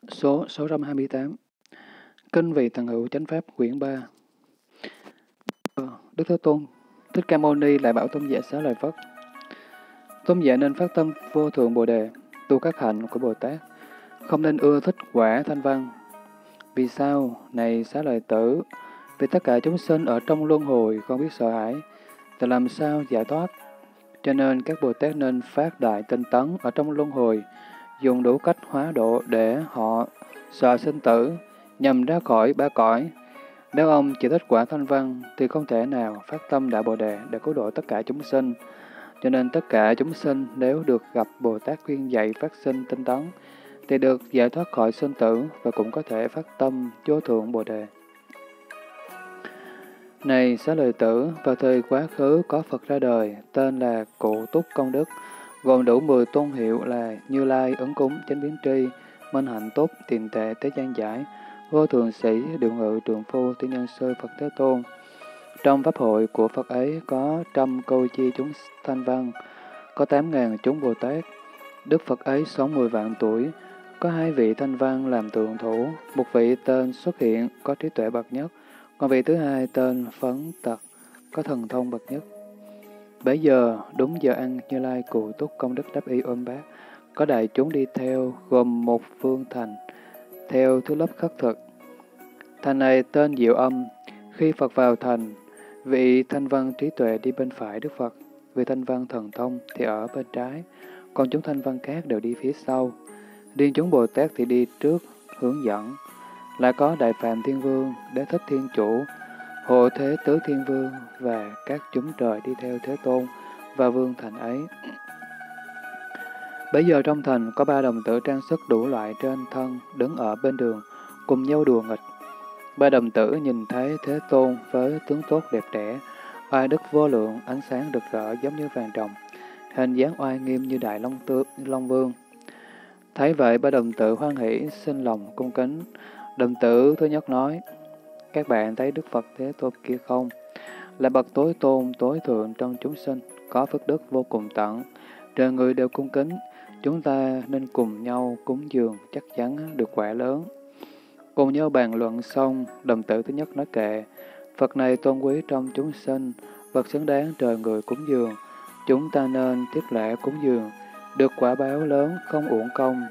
Số 628. Kinh Vị Thần Hữu Chánh Pháp quyển 3. Đức Thế Tôn Thích Ca Mâu Ni lại bảo Tôn giả Xá Lợi Phất: Tôn giả nên phát tâm vô thượng Bồ đề, tu các hạnh của Bồ Tát, không nên ưa thích quả thanh văn. Vì sao? Này Xá Lợi Tử, vì tất cả chúng sinh ở trong luân hồi không biết sợ hãi, thì làm sao giải thoát? Cho nên các Bồ Tát nên phát đại tinh tấn ở trong luân hồi, dùng đủ cách hóa độ để họ sợ sinh tử, nhằm ra khỏi ba cõi. Nếu ông chỉ thích quả thanh văn, thì không thể nào phát tâm đại Bồ đề để cứu độ tất cả chúng sinh. Cho nên tất cả chúng sinh nếu được gặp Bồ Tát khuyên dạy phát sinh tinh tấn, thì được giải thoát khỏi sinh tử và cũng có thể phát tâm vô thượng Bồ đề. Này Xá Lợi Tử, vào thời quá khứ có Phật ra đời, tên là Cụ Túc Công Đức, gồm đủ 10 tôn hiệu là Như Lai, Ứng Cúng, Chánh Biến Tri, Minh Hạnh Túc, Tiền Tệ, Tế Gian Giải, Vô Thường Sĩ, Điều Ngự, Trượng Phu, Tư Nhân Sư, Phật Thế Tôn. Trong pháp hội của Phật ấy có trăm câu chi chúng thanh văn, có 8.000 chúng Bồ Tát. Đức Phật ấy sống 10 vạn tuổi, có 2 vị thanh văn làm tượng thủ, một vị tên xuất hiện có trí tuệ bậc nhất, còn vị thứ hai tên Phấn Tật có thần thông bậc nhất. Bấy giờ, đúng giờ ăn, Như Lai Cụ Túc Công Đức đáp y ôm bát, có đại chúng đi theo, gồm một phương thành, theo thứ lớp khất thực. Thành này tên Diệu Âm. Khi Phật vào thành, vị thanh văn trí tuệ đi bên phải Đức Phật, vị thanh văn thần thông thì ở bên trái, còn chúng thanh văn khác đều đi phía sau. Riêng chúng Bồ Tát thì đi trước, hướng dẫn. Lại có Đại Phạm Thiên Vương, Đế Thích Thiên Chủ, Hộ Thế Tứ Thiên Vương và các chúng trời đi theo Thế Tôn và vương thành ấy. Bấy giờ trong thành có 3 đồng tử trang sức đủ loại trên thân đứng ở bên đường, cùng nhau đùa nghịch. 3 đồng tử nhìn thấy Thế Tôn với tướng tốt đẹp đẽ, oai đức vô lượng, ánh sáng rực rỡ giống như vàng ròng, hình dáng oai nghiêm như Đại Long Vương. Thấy vậy 3 đồng tử hoan hỷ, xin lòng cung kính. Đồng tử thứ nhất nói: Các bạn thấy Đức Phật Thế Tôn kia không? Là bậc tối tôn, tối thượng trong chúng sinh, có phước đức vô cùng tận. Trời người đều cung kính, chúng ta nên cùng nhau cúng dường, chắc chắn được quả lớn. Cùng nhau bàn luận xong, đồng tử thứ nhất nói kệ: Phật này tôn quý trong chúng sinh, Phật xứng đáng trời người cúng dường. Chúng ta nên thiết lễ cúng dường, được quả báo lớn, không uổng công.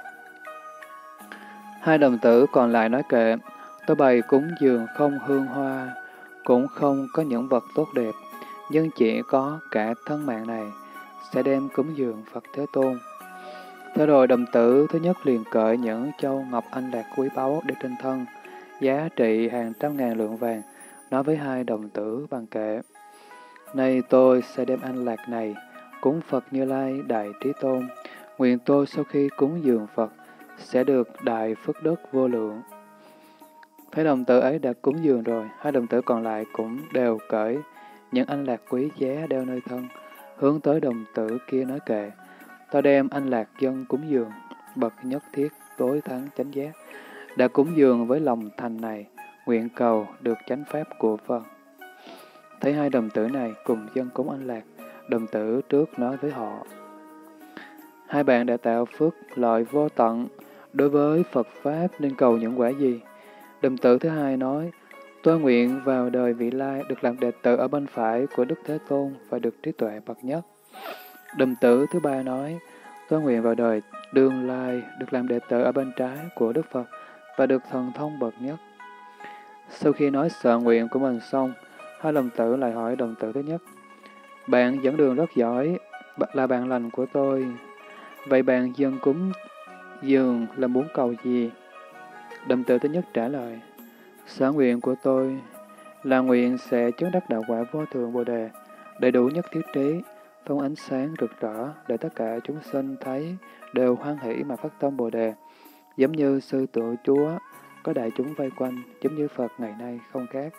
Hai đồng tử còn lại nói kệ: Tôi bày cúng dường không hương hoa, cũng không có những vật tốt đẹp, nhưng chỉ có cả thân mạng này, sẽ đem cúng dường Phật Thế Tôn. Thế rồi đồng tử thứ nhất liền cởi những châu ngọc anh lạc quý báu để trên thân, giá trị hàng trăm ngàn lượng vàng, nói với hai đồng tử bằng kệ: Nay tôi sẽ đem anh lạc này cúng Phật Như Lai Đại Trí Tôn, nguyện tôi sau khi cúng dường Phật sẽ được đại phước đức vô lượng. Thấy đồng tử ấy đã cúng dường rồi, hai đồng tử còn lại cũng đều cởi những anh lạc quý giá đeo nơi thân, hướng tới đồng tử kia nói kệ: Tôi đem anh lạc dân cúng dường, bậc nhất thiết tối thắng chánh giác, đã cúng dường với lòng thành này, nguyện cầu được chánh pháp của Phật. Thấy hai đồng tử này cùng dân cúng anh lạc, đồng tử trước nói với họ: Hai bạn đã tạo phước lợi vô tận, đối với Phật Pháp nên cầu những quả gì? Đồng tử thứ hai nói: Tôi nguyện vào đời vị lai được làm đệ tử ở bên phải của Đức Thế Tôn và được trí tuệ bậc nhất. Đồng tử thứ ba nói: Tôi nguyện vào đời đương lai được làm đệ tử ở bên trái của Đức Phật và được thần thông bậc nhất. Sau khi nói sợ nguyện của mình xong, hai đồng tử lại hỏi đồng tử thứ nhất: Bạn dẫn đường rất giỏi, là bạn lành của tôi. Vậy bạn dân cúng dường là muốn cầu gì? Đồng tử thứ nhất trả lời: Sở nguyện của tôi là nguyện sẽ chứng đắc đạo quả vô thượng Bồ đề, đầy đủ nhất thiết trí, phóng ánh sáng rực rỡ để tất cả chúng sinh thấy đều hoan hỷ mà phát tâm Bồ đề, giống như sư tự Chúa có đại chúng vây quanh, giống như Phật ngày nay không khác.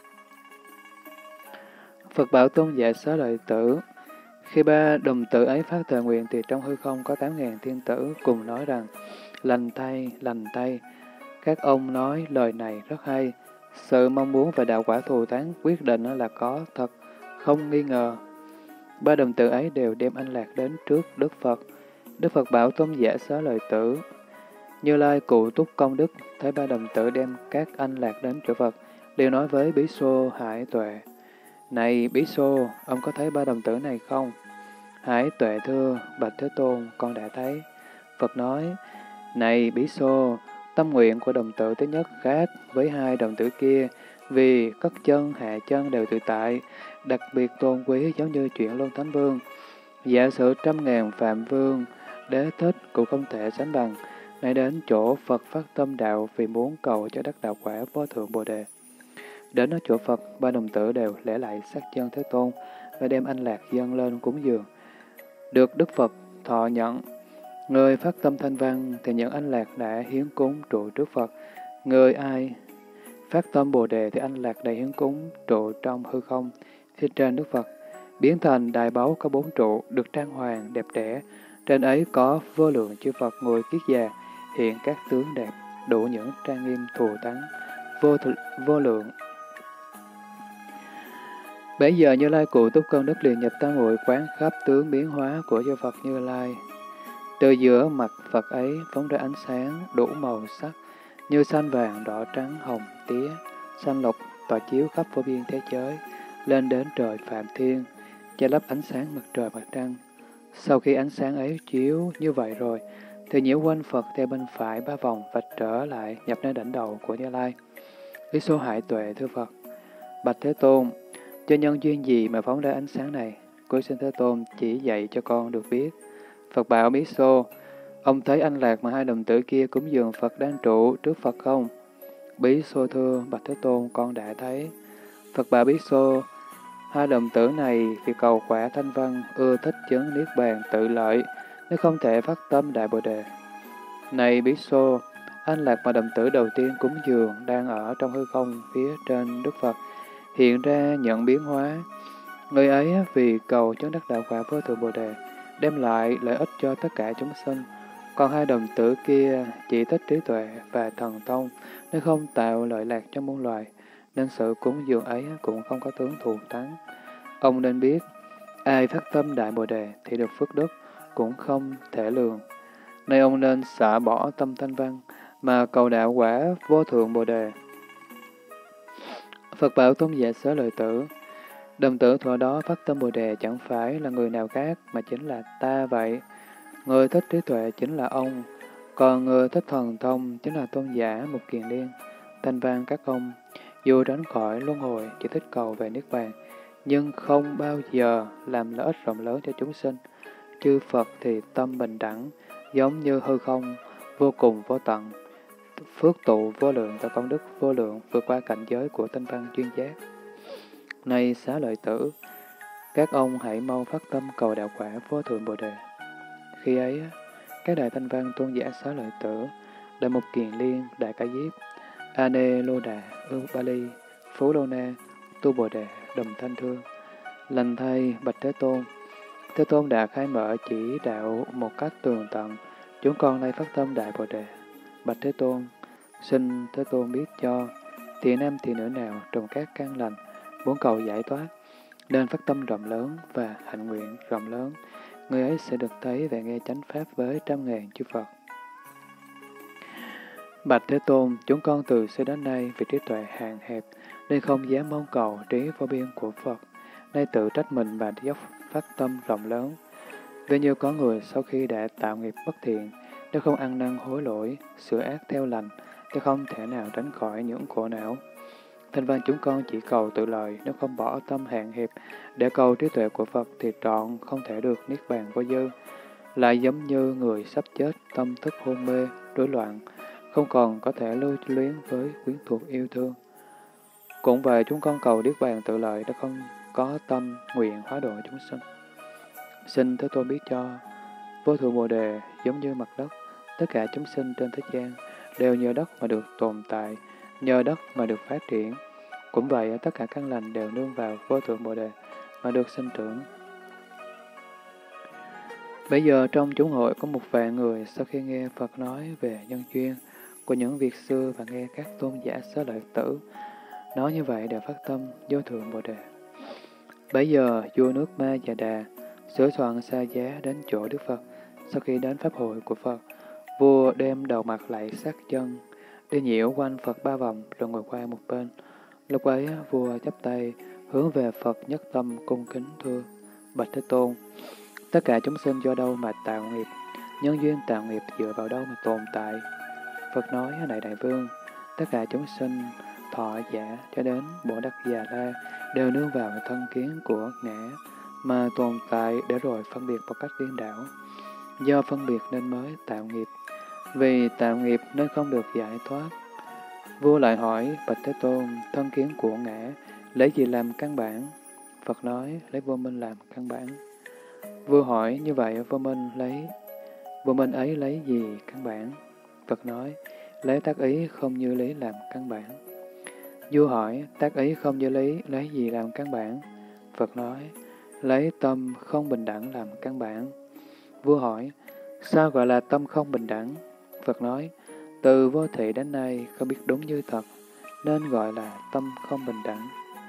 Phật bảo Tôn giả Xá Lợi Tử: Khi ba đồng tử ấy phát thệ nguyện thì trong hư không có 8.000 thiên tử cùng nói rằng: Lành thay, lành thay. Các ông nói lời này rất hay. Sự mong muốn về đạo quả thù thắng quyết định là có thật, không nghi ngờ. Ba đồng tử ấy đều đem anh lạc đến trước Đức Phật. Đức Phật bảo Tôn giả Xá Lợi Tử: Như Lai cụ túc công đức, thấy ba đồng tử đem các anh lạc đến chỗ Phật, đều nói với Bí Xô Hải Tuệ. Này Bí Xô, ông có thấy ba đồng tử này không? Hải Tuệ thưa, bạch Thế Tôn, con đã thấy. Phật nói, này Bí Xô, tâm nguyện của đồng tử thứ nhất khác với hai đồng tử kia, vì cất chân, hạ chân đều tự tại, đặc biệt tôn quý giống như chuyện Luân Thánh Vương. Giả sử 100.000 Phạm Vương, Đế Thích cũng không thể sánh bằng. Nay đến chỗ Phật phát tâm đạo vì muốn cầu cho đắc đạo quả vô thượng Bồ Đề. Đến ở chỗ Phật, ba đồng tử đều lễ lại sát chân Thế Tôn và đem anh lạc dâng lên cúng dường. Được Đức Phật thọ nhận. Người phát tâm thanh văn thì những anh lạc đã hiến cúng trụ trước Phật. Người ai phát tâm Bồ Đề thì anh lạc đã hiến cúng trụ trong hư không, phía trên Đức Phật. Biến thành đại báu có 4 trụ, được trang hoàng, đẹp đẽ. Trên ấy có vô lượng chư Phật ngồi kiết già, hiện các tướng đẹp, đủ những trang nghiêm thù thắng, vô lượng. Bấy giờ Như Lai cụ túc công đức liền nhập tam muội quán khắp tướng biến hóa của chư Phật Như Lai. Từ giữa mặt Phật ấy phóng ra ánh sáng đủ màu sắc, như xanh vàng, đỏ trắng, hồng, tía, xanh lục, tỏa chiếu khắp vô biên thế giới, lên đến trời Phạm Thiên, che lấp ánh sáng mặt trời mặt trăng. Sau khi ánh sáng ấy chiếu như vậy rồi, thì nhiễu quanh Phật theo bên phải 3 vòng và trở lại nhập nơi đỉnh đầu của Như Lai. Lý Số Hải Tuệ thưa Phật, bạch Thế Tôn, cho nhân duyên gì mà phóng ra ánh sáng này? Cuối xin Thế Tôn chỉ dạy cho con được biết. Phật bảo Bí Xô, ông thấy anh lạc mà hai đồng tử kia cúng dường Phật đang trụ trước Phật không? Bí Xô thưa, bạch Thế Tôn, con đã thấy. Phật bảo Bí Xô, hai đồng tử này vì cầu quả thanh văn, ưa thích chứng niết bàn tự lợi, nếu không thể phát tâm đại Bồ Đề. Này Bí Xô, anh lạc mà đồng tử đầu tiên cúng dường đang ở trong hư không phía trên Đức Phật, hiện ra nhận biến hóa. Người ấy vì cầu chứng đắc đạo quả vô thượng Bồ Đề, đem lại lợi ích cho tất cả chúng sinh. Còn hai đồng tử kia chỉ thích trí tuệ và thần thông, nếu không tạo lợi lạc cho muôn loài, nên sự cúng dường ấy cũng không có tướng thù thắng. Ông nên biết, ai phát tâm đại Bồ Đề thì được phước đức cũng không thể lường. Nay ông nên xả bỏ tâm thanh văn, mà cầu đạo quả vô thượng Bồ Đề. Phật bảo Tôn giả Xá Lợi Tử, đồng tử thuở đó phát tâm Bồ Đề chẳng phải là người nào khác mà chính là ta vậy. Người thích trí tuệ chính là ông, còn người thích thần thông chính là Tôn giả Mục Kiền Liên. Thanh văn các ông, dù tránh khỏi luân hồi chỉ thích cầu về Niết Bàn, nhưng không bao giờ làm lợi ích rộng lớn cho chúng sinh. Chư Phật thì tâm bình đẳng, giống như hư không, vô cùng vô tận. Phước tụ vô lượng và công đức vô lượng vượt qua cảnh giới của tinh văn chuyên giác. Này Xá Lợi Tử, các ông hãy mau phát tâm cầu đạo quả vô thượng Bồ Đề. Khi ấy, các đại thanh văn Tôn giả Xá Lợi Tử, Đại Mục Kiền Liên, Đại Ca Diếp, Ane Lô Đà, Ưu Ba Ly, Phú Lô Na, Tu Bồ Đề, Đồng Thanh Thương, lành thay bạch Thế Tôn. Thế Tôn đã khai mở chỉ đạo một cách tường tận, chúng con nay phát tâm đại Bồ Đề. Bạch Thế Tôn, xin Thế Tôn biết cho, thị nam thị nữ nào trồng các căn lành, muốn cầu giải thoát, nên phát tâm rộng lớn và hạnh nguyện rộng lớn, người ấy sẽ được thấy và nghe chánh pháp với 100.000 chư Phật. Bạch Thế Tôn, chúng con từ xưa đến nay vì trí tuệ hạn hẹp, nên không dám mong cầu trí vô biên của Phật, nay tự trách mình và dốc phát tâm rộng lớn. Vì như có người sau khi đã tạo nghiệp bất thiện, nếu không ăn năn hối lỗi, sửa ác theo lành, thì không thể nào tránh khỏi những khổ não. Thanh văn chúng con chỉ cầu tự lợi, nếu không bỏ tâm hạn hẹp để cầu trí tuệ của Phật thì trọn không thể được niết bàn vô dư. Lại giống như người sắp chết, tâm thức hôn mê, rối loạn, không còn có thể lưu luyến với quyến thuộc yêu thương. Cũng vậy, chúng con cầu niết bàn tự lợi đã không có tâm nguyện hóa độ chúng sinh. Xin Thế Tôn biết cho, vô thượng Bồ Đề giống như mặt đất, tất cả chúng sinh trên thế gian đều nhờ đất mà được tồn tại, nhờ đất mà được phát triển. Cũng vậy, tất cả căn lành đều nương vào vô thượng Bồ Đề mà được sinh trưởng. Bây giờ trong chúng hội có 1.000 người sau khi nghe Phật nói về nhân duyên của những việc xưa và nghe các tôn giả Xá Lợi Tử nói như vậy đều phát tâm vô thượng Bồ Đề. Bây giờ vua nước Ma Già Đà sửa soạn xa giá đến chỗ Đức Phật. Sau khi đến pháp hội của Phật, Vua đem đầu mặt lạy sát chân, đi nhiễu quanh Phật 3 vòng rồi ngồi qua một bên. Lúc ấy vua chắp tay hướng về Phật nhất tâm cung kính thưa: Bạch Thế Tôn, tất cả chúng sinh do đâu mà tạo nghiệp? Nhân duyên tạo nghiệp dựa vào đâu mà tồn tại? Phật nói: này đại vương, tất cả chúng sinh thọ giả cho đến Bồ Đắc Già La đều nương vào thân kiến của ngã mà tồn tại để rồi phân biệt một cách điên đảo. Do phân biệt nên mới tạo nghiệp, vì tạo nghiệp nên không được giải thoát. Vua lại hỏi: Bạch Thế Tôn, thân kiến của ngã lấy gì làm căn bản? Phật nói: lấy vô minh làm căn bản. Vua hỏi: như vậy vô minh ấy lấy gì căn bản? Phật nói: lấy tác ý không như lý làm căn bản. Vua hỏi: tác ý không như lý lấy gì làm căn bản? Phật nói: lấy tâm không bình đẳng làm căn bản. Vua hỏi: sao gọi là tâm không bình đẳng? Phật nói: từ vô thị đến nay không biết đúng như thật, nên gọi là tâm không bình đẳng.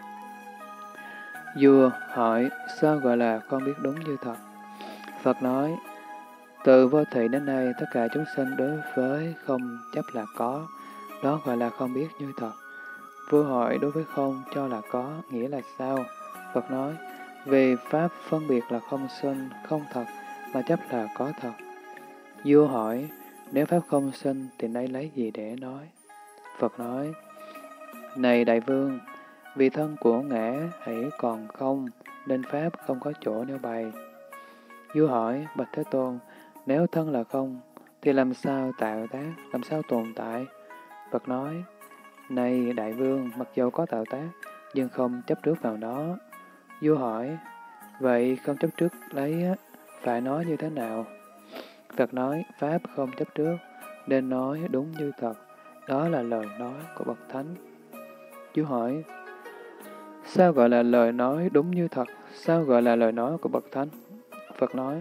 Vua hỏi: sao gọi là không biết đúng như thật? Phật nói: từ vô thị đến nay tất cả chúng sinh đối với không chấp là có, đó gọi là không biết như thật. Vua hỏi: đối với không cho là có, nghĩa là sao? Phật nói: vì pháp phân biệt là không sinh, không thật, mà chấp là có thật. Vua hỏi: nếu pháp không sinh thì nay lấy gì để nói? Phật nói: này đại vương, vì thân của ngã hãy còn không, nên pháp không có chỗ nêu bày. Vua hỏi: Bạch Thế Tôn, nếu thân là không, thì làm sao tạo tác, làm sao tồn tại? Phật nói: này đại vương, mặc dầu có tạo tác, nhưng không chấp trước vào nó. Vua hỏi: vậy không chấp trước lấy phải nói như thế nào? Phật nói: pháp không chấp trước, nên nói đúng như thật, đó là lời nói của bậc thánh. Vua hỏi: sao gọi là lời nói đúng như thật? Sao gọi là lời nói của bậc thánh? Phật nói: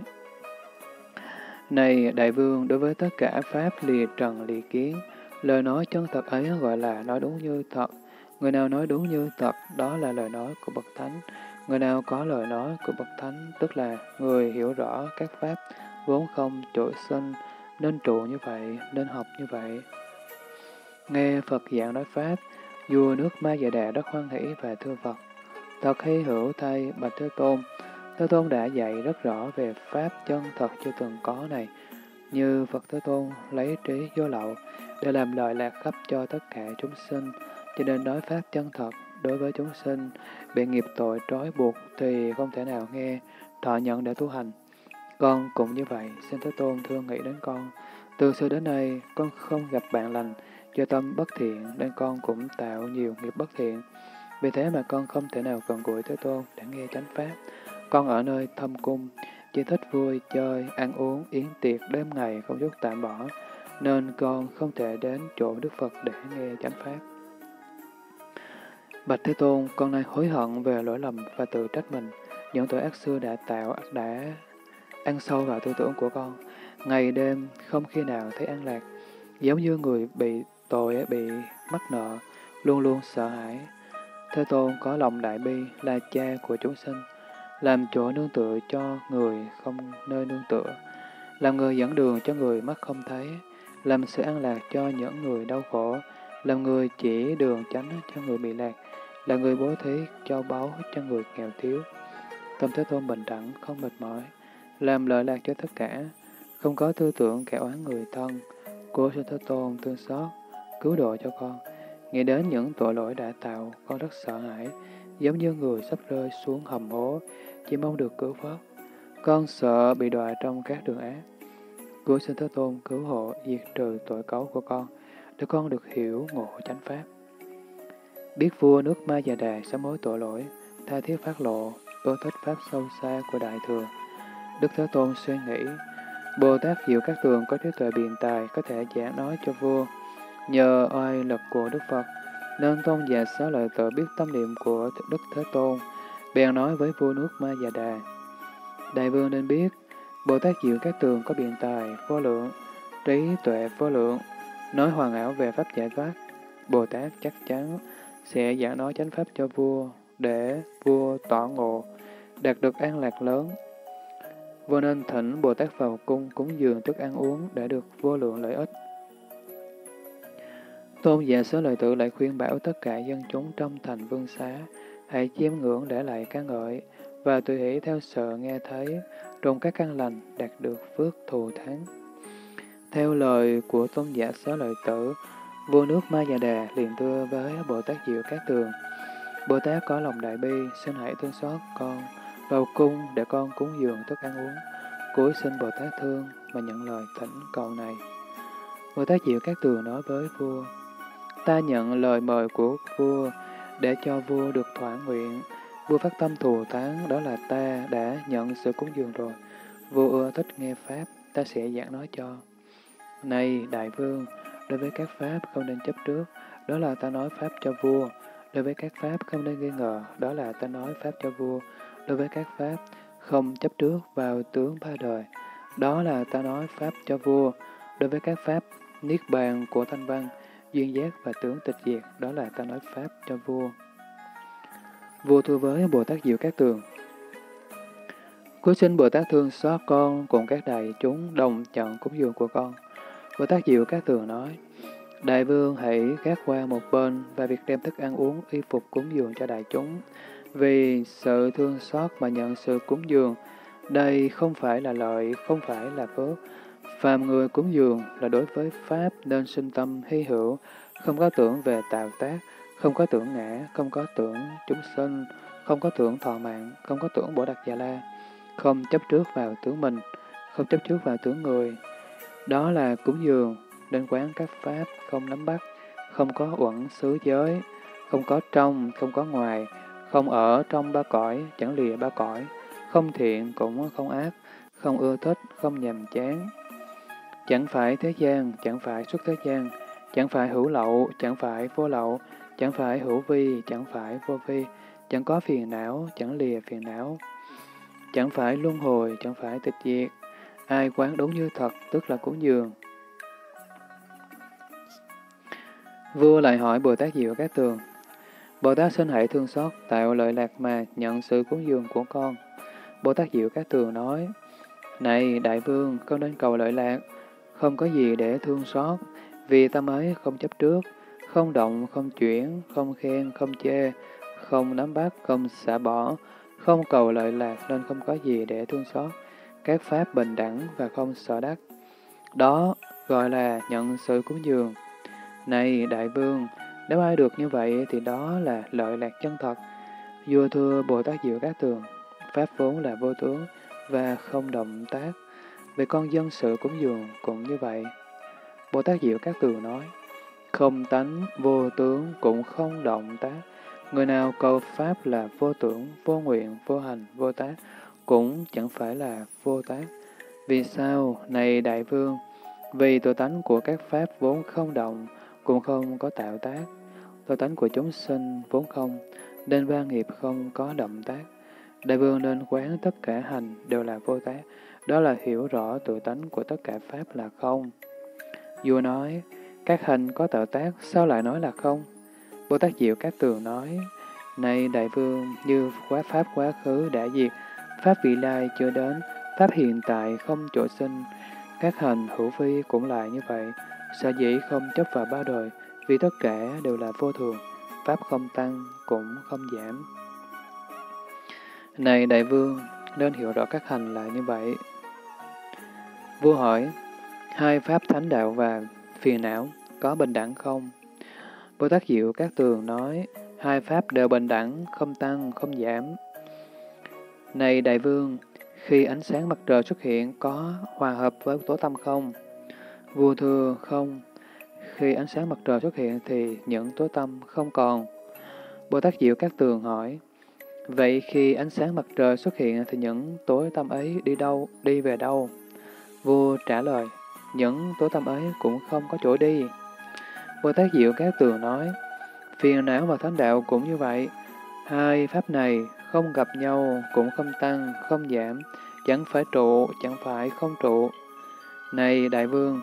này đại vương, đối với tất cả pháp lìa trần lìa kiến, lời nói chân thật ấy gọi là nói đúng như thật. Người nào nói đúng như thật, đó là lời nói của bậc thánh. Người nào có lời nói của bậc thánh, tức là người hiểu rõ các pháp vốn không trỗi sinh, nên trụ như vậy, nên học như vậy. Nghe Phật giảng nói pháp, vua nước Ma Già Đà rất hoan hỷ và thưa Phật: thật hy hữu thay, Bạch Thế Tôn. Thế Tôn đã dạy rất rõ về pháp chân thật chưa từng có này. Như Phật Thế Tôn lấy trí vô lậu để làm lợi lạc khắp cho tất cả chúng sinh, cho nên nói pháp chân thật đối với chúng sinh bị nghiệp tội trói buộc thì không thể nào nghe, thọ nhận để tu hành. Con cũng như vậy, xin Thế Tôn thương nghĩ đến con. Từ xưa đến nay, con không gặp bạn lành, do tâm bất thiện nên con cũng tạo nhiều nghiệp bất thiện. Vì thế mà con không thể nào gần gũi Thế Tôn để nghe chánh pháp. Con ở nơi thâm cung, chỉ thích vui, chơi, ăn uống, yến tiệc, đêm ngày không chút tạm bỏ, nên con không thể đến chỗ Đức Phật để nghe chánh pháp. Bạch Thế Tôn, con nay hối hận về lỗi lầm và tự trách mình. Những tội ác xưa đã ăn sâu vào tư tưởng của con. Ngày đêm không khi nào thấy an lạc, giống như người bị tội, bị mắc nợ, luôn luôn sợ hãi. Thế Tôn có lòng đại bi, là cha của chúng sinh, làm chỗ nương tựa cho người không nơi nương tựa, làm người dẫn đường cho người mắt không thấy, làm sự an lạc cho những người đau khổ, làm người chỉ đường chánh cho người bị lạc, là người bố thí cho báu cho người nghèo thiếu. Tâm Thế Tôn bình đẳng, không mệt mỏi, làm lợi lạc cho tất cả, không có tư tưởng kẻ oán người thân. Cô xin Thế Tôn thương xót, cứu độ cho con. Nghĩ đến những tội lỗi đã tạo, con rất sợ hãi, giống như người sắp rơi xuống hầm hố, chỉ mong được cứu vớt. Con sợ bị đọa trong các đường ác. Cô xin Thế Tôn cứu hộ, diệt trừ tội cấu của con, để con được hiểu ngộ chánh pháp. Biết vua nước Ma Già Đà sám hối tội lỗi, tha thiết phát lộ, ưa thích pháp sâu xa của Đại Thừa. Đức Thế Tôn suy nghĩ, Bồ Tát Diệu Các Tường có trí tuệ biện tài, có thể giảng nói cho vua. Nhờ oai lực của Đức Phật, nên tôn giả Xá Lợi Tử biết tâm niệm của Đức Thế Tôn, bèn nói với vua nước Ma Già Đà: đại vương nên biết, Bồ Tát Diệu Các Tường có biện tài vô lượng, trí tuệ vô lượng, nói hoàn ảo về pháp giải thoát. Bồ Tát chắc chắn sẽ giảng nói chánh pháp cho vua, để vua tỏ ngộ, đạt được an lạc lớn. Vua nên thỉnh Bồ Tát vào cung cúng dường thức ăn uống để được vô lượng lợi ích. Tôn giả Xá Lợi Tử lại khuyên bảo tất cả dân chúng trong thành Vương Xá, hãy chiêm ngưỡng để lại ca ngợi, và tùy hỷ theo sợ nghe thấy, trong các căn lành đạt được phước thù thắng. Theo lời của tôn giả Xá Lợi Tử, vua nước Ma Già Đà liền thưa với Bồ Tát Diệu Cát Tường: Bồ Tát có lòng đại bi, xin hãy thương xót con, vào cung để con cúng dường thức ăn uống. Cúi xin Bồ Tát thương mà nhận lời thỉnh cầu này. Bồ Tát Diệu Cát Tường nói với vua: Ta nhận lời mời của vua để cho vua được thỏa nguyện. Vua phát tâm thù thắng, đó là ta đã nhận sự cúng dường rồi. Vua ưa thích nghe Pháp, ta sẽ giảng nói cho. Này Đại Vương, đối với các Pháp không nên chấp trước, đó là ta nói Pháp cho vua. Đối với các Pháp không nên nghi ngờ, đó là ta nói Pháp cho vua. Đối với các Pháp không chấp trước vào tướng ba đời, đó là ta nói Pháp cho vua. Đối với các Pháp niết bàn của thanh văn, duyên giác và tướng tịch diệt, đó là ta nói Pháp cho vua. Vua thưa với Bồ Tát Diệu Cát Tường: Cúi xin Bồ Tát thương xót con cùng các đại chúng đồng nhận cúng dường của con. Bồ Tát Diệu Cát Tường nói: Đại Vương hãy gác qua một bên và việc đem thức ăn uống y phục cúng dường cho đại chúng. Vì sự thương xót mà nhận sự cúng dường, đây không phải là lợi, không phải là phước. Phàm người cúng dường là đối với Pháp nên sinh tâm hy hữu, không có tưởng về tạo tác, không có tưởng ngã, không có tưởng chúng sinh, không có tưởng thọ mạng, không có tưởng Bồ Đạt Già La, không chấp trước vào tướng mình, không chấp trước vào tướng người. Đó là cúng dường, nên quán các Pháp không nắm bắt, không có uẩn xứ giới, không có trong, không có ngoài, không ở trong ba cõi, chẳng lìa ba cõi, không thiện cũng không ác, không ưa thích, không nhàm chán. Chẳng phải thế gian, chẳng phải xuất thế gian, chẳng phải hữu lậu, chẳng phải vô lậu, chẳng phải hữu vi, chẳng phải vô vi, chẳng có phiền não, chẳng lìa phiền não, chẳng phải luân hồi, chẳng phải tịch diệt. Ai quán đúng như thật, tức là cúng dường. Vua lại hỏi Bồ Tát Diệu Cát Tường: Bồ Tát xin hãy thương xót, tạo lợi lạc mà nhận sự cúng dường của con. Bồ Tát Diệu Cát Tường nói: Này Đại Vương, con nên cầu lợi lạc, không có gì để thương xót, vì tâm ấy không chấp trước, không động, không chuyển, không khen, không chê, không nắm bắt, không xả bỏ, không cầu lợi lạc nên không có gì để thương xót. Các Pháp bình đẳng và không sợ đắc. Đó gọi là nhận sự cúng dường. Này Đại Vương, nếu ai được như vậy thì đó là lợi lạc chân thật. Vua thưa Bồ Tát Diệu Cát Tường: Pháp vốn là vô tướng và không động tác. Về con dân sự cúng dường cũng như vậy. Bồ Tát Diệu Cát Tường nói: Không tánh, vô tướng cũng không động tác. Người nào cầu Pháp là vô tưởng, vô nguyện, vô hành, vô tác, cũng chẳng phải là vô tác. Vì sao, này Đại Vương? Vì tự tánh của các Pháp vốn không động, cũng không có tạo tác. Tự tánh của chúng sinh vốn không, nên ba nghiệp không có động tác. Đại Vương nên quán tất cả hành đều là vô tác. Đó là hiểu rõ tự tánh của tất cả Pháp là không. Vua nói: Các hành có tạo tác, sao lại nói là không? Bồ Tát Diệu Cát Tường nói: Này Đại Vương, như Pháp quá khứ đã diệt, Pháp vị lai chưa đến, Pháp hiện tại không chỗ sinh. Các hành hữu vi cũng lại như vậy, sở dĩ không chấp vào ba đời, vì tất cả đều là vô thường, Pháp không tăng, cũng không giảm. Này Đại Vương, nên hiểu rõ các hành là như vậy. Vua hỏi: Hai Pháp thánh đạo và phiền não có bình đẳng không? Bồ Tát Diệu Cát Tường nói: Hai Pháp đều bình đẳng, không tăng, không giảm. Này Đại Vương, khi ánh sáng mặt trời xuất hiện có hòa hợp với tối tăm không? Vua thưa: Không. Khi ánh sáng mặt trời xuất hiện thì những tối tăm không còn. Bồ Tát Diệu Cát Tường hỏi: Vậy khi ánh sáng mặt trời xuất hiện thì những tối tăm ấy đi đâu, đi về đâu? Vua trả lời: Những tối tăm ấy cũng không có chỗ đi. Bồ Tát Diệu Cát Tường nói: Phiền não và thánh đạo cũng như vậy. Hai Pháp này không gặp nhau, cũng không tăng, không giảm, chẳng phải trụ, chẳng phải không trụ. Này Đại Vương,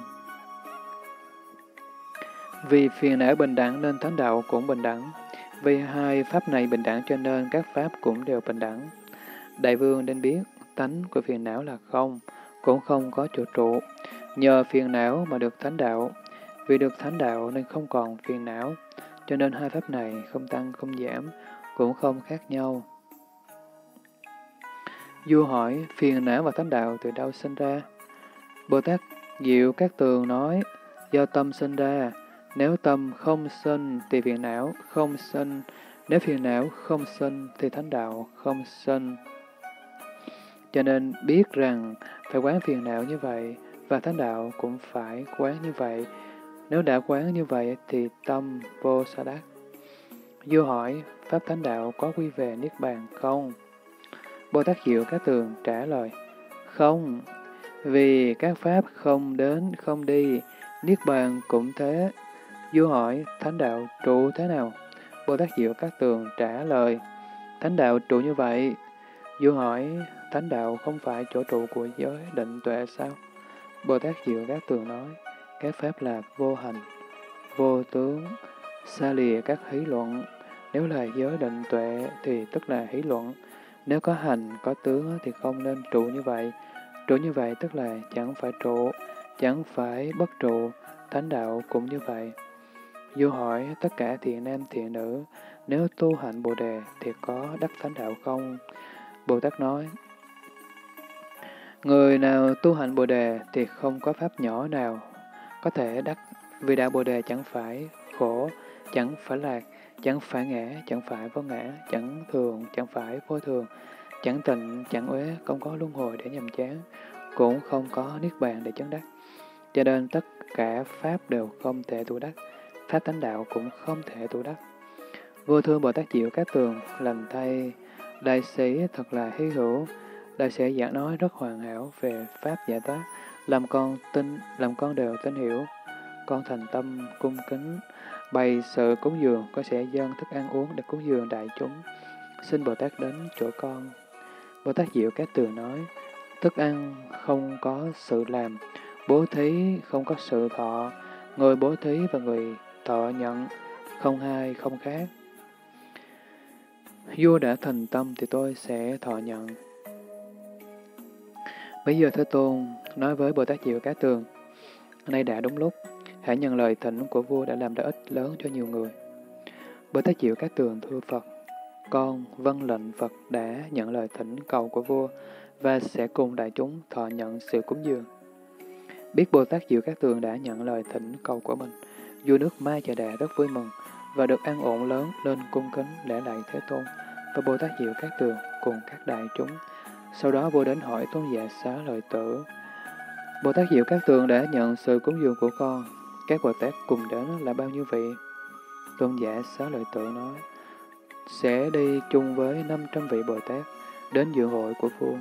vì phiền não bình đẳng nên thánh đạo cũng bình đẳng. Vì hai Pháp này bình đẳng cho nên các Pháp cũng đều bình đẳng. Đại Vương nên biết, tánh của phiền não là không, cũng không có chỗ trụ. Nhờ phiền não mà được thánh đạo. Vì được thánh đạo nên không còn phiền não, cho nên hai pháp này không tăng không giảm, cũng không khác nhau. Vua hỏi, phiền não và thánh đạo từ đâu sinh ra? Bồ Tát Diệu Cát Tường nói, do tâm sinh ra. Nếu tâm không sinh thì phiền não không sinh. Nếu phiền não không sinh thì thánh đạo không sinh. Cho nên biết rằng phải quán phiền não như vậy, và thánh đạo cũng phải quán như vậy. Nếu đã quán như vậy thì tâm vô sa đắc. Vua hỏi, Pháp thánh đạo có quy về Niết Bàn không? Bồ Tát Diệu Cát Tường trả lời, không, vì các Pháp không đến, không đi, Niết Bàn cũng thế. Vua hỏi, thánh đạo trụ thế nào? Bồ Tát Diệu Cát Tường trả lời, thánh đạo trụ như vậy. Vua hỏi, thánh đạo không phải chỗ trụ của giới định tuệ sao? Bồ Tát Diệu Cát Tường nói, các Pháp là vô hành, vô tướng, xa lìa các hí luận. Nếu là giới định tuệ thì tức là hí luận. Nếu có hành, có tướng thì không nên trụ như vậy. Trụ như vậy tức là chẳng phải trụ, chẳng phải bất trụ, thánh đạo cũng như vậy. Vua hỏi tất cả thiện nam thiện nữ, nếu tu hạnh Bồ Đề thì có đắc thánh đạo không? Bồ Tát nói, người nào tu hạnh Bồ Đề thì không có pháp nhỏ nào có thể đắc, vì đạo Bồ Đề chẳng phải khổ, chẳng phải lạc, chẳng phải ngã, chẳng phải vô ngã, chẳng thường, chẳng phải vô thường, chẳng tịnh, chẳng uế, không có luân hồi để nhàm chán, cũng không có niết bàn để chứng đắc. Cho nên tất cả pháp đều không thể tu đắc, pháp thánh đạo cũng không thể tu đắc. Vô Thượng Bồ Tát Diệu Cát Tường lành thay, đại sĩ thật là hy hữu. Đại sĩ giảng nói rất hoàn hảo về pháp giải thoát, làm con đều tin hiểu. Con thành tâm cung kính, bày sự cúng dường, con sẽ dâng thức ăn uống để cúng dường đại chúng. Xin Bồ Tát đến chỗ con. Bồ Tát Diệu Cát Tường nói, thức ăn không có sự làm, bố thí không có sự thọ, người bố thí và người thọ nhận, không hai không khác. Vua đã thành tâm thì tôi sẽ thọ nhận. Bây giờ Thế Tôn nói với Bồ Tát Diệu Cát Tường, nay đã đúng lúc, hãy nhận lời thỉnh của vua đã làm lợi ích lớn cho nhiều người. Bồ Tát Diệu Cát Tường thưa Phật, con vâng lệnh Phật đã nhận lời thỉnh cầu của vua và sẽ cùng đại chúng thọ nhận sự cúng dường. Biết Bồ Tát Diệu Cát Tường đã nhận lời thỉnh cầu của mình, vua nước Ma Chà Đà rất vui mừng và được an ổn lớn lên cung kính lễ lạy Thế Tôn và Bồ Tát Diệu Cát Tường cùng các đại chúng. Sau đó vua đến hỏi Tôn giả Xá Lợi Tử, Bồ Tát Diệu Cát Tường đã nhận sự cúng dường của con, các Bồ Tát cùng đến là bao nhiêu vị? Tôn giả Xá Lợi Tử nói, sẽ đi chung với 500 vị Bồ Tát đến dự hội của vua.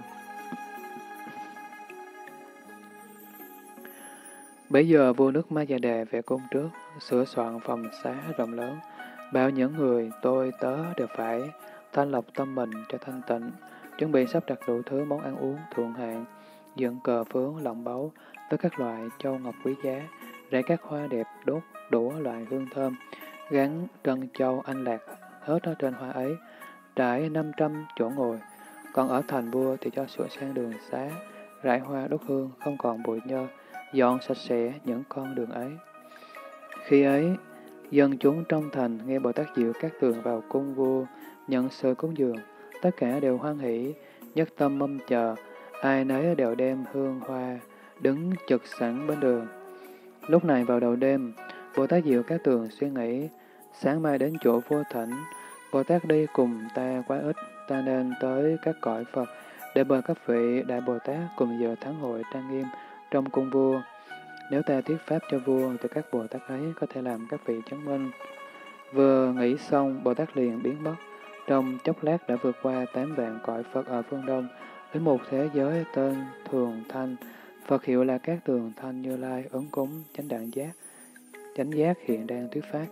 Bấy giờ vua nước Ma Già Đà về cung trước, sửa soạn phòng xá rộng lớn, bao những người tôi tớ đều phải thanh lọc tâm mình cho thanh tịnh, chuẩn bị sắp đặt đủ thứ món ăn uống thượng hạng, dựng cờ phướng lọng báu với các loại châu ngọc quý giá, rải các hoa đẹp đốt đủ loại hương thơm, gắn trân châu anh lạc hết ở trên hoa ấy, trải 500 chỗ ngồi. Còn ở thành vua thì cho sửa sang đường xá, rải hoa đốt hương không còn bụi nhơ, dọn sạch sẽ những con đường ấy. Khi ấy, dân chúng trong thành nghe Bồ Tát Diệu Cát Tường vào cung vua, nhận sự cúng dường, tất cả đều hoan hỷ, nhất tâm mong chờ, ai nấy đều đem hương hoa, đứng trực sẵn bên đường. Lúc này vào đầu đêm, Bồ Tát Diệu Cát Tường suy nghĩ, sáng mai đến chỗ vua thỉnh, Bồ Tát đi cùng ta quá ít, ta nên tới các cõi Phật, để mời các vị Đại Bồ Tát cùng dự thắng hội trang nghiêm trong cung vua. Nếu ta thuyết pháp cho vua, thì các Bồ Tát ấy có thể làm các vị chứng minh. Vừa nghĩ xong, Bồ Tát liền biến mất. Trong chốc lát đã vượt qua 8 vạn cõi Phật ở phương Đông, đến một thế giới tên Thường Thanh. Phật hiệu là các Thường Thanh Như Lai, ứng cúng, chánh giác hiện đang thuyết pháp.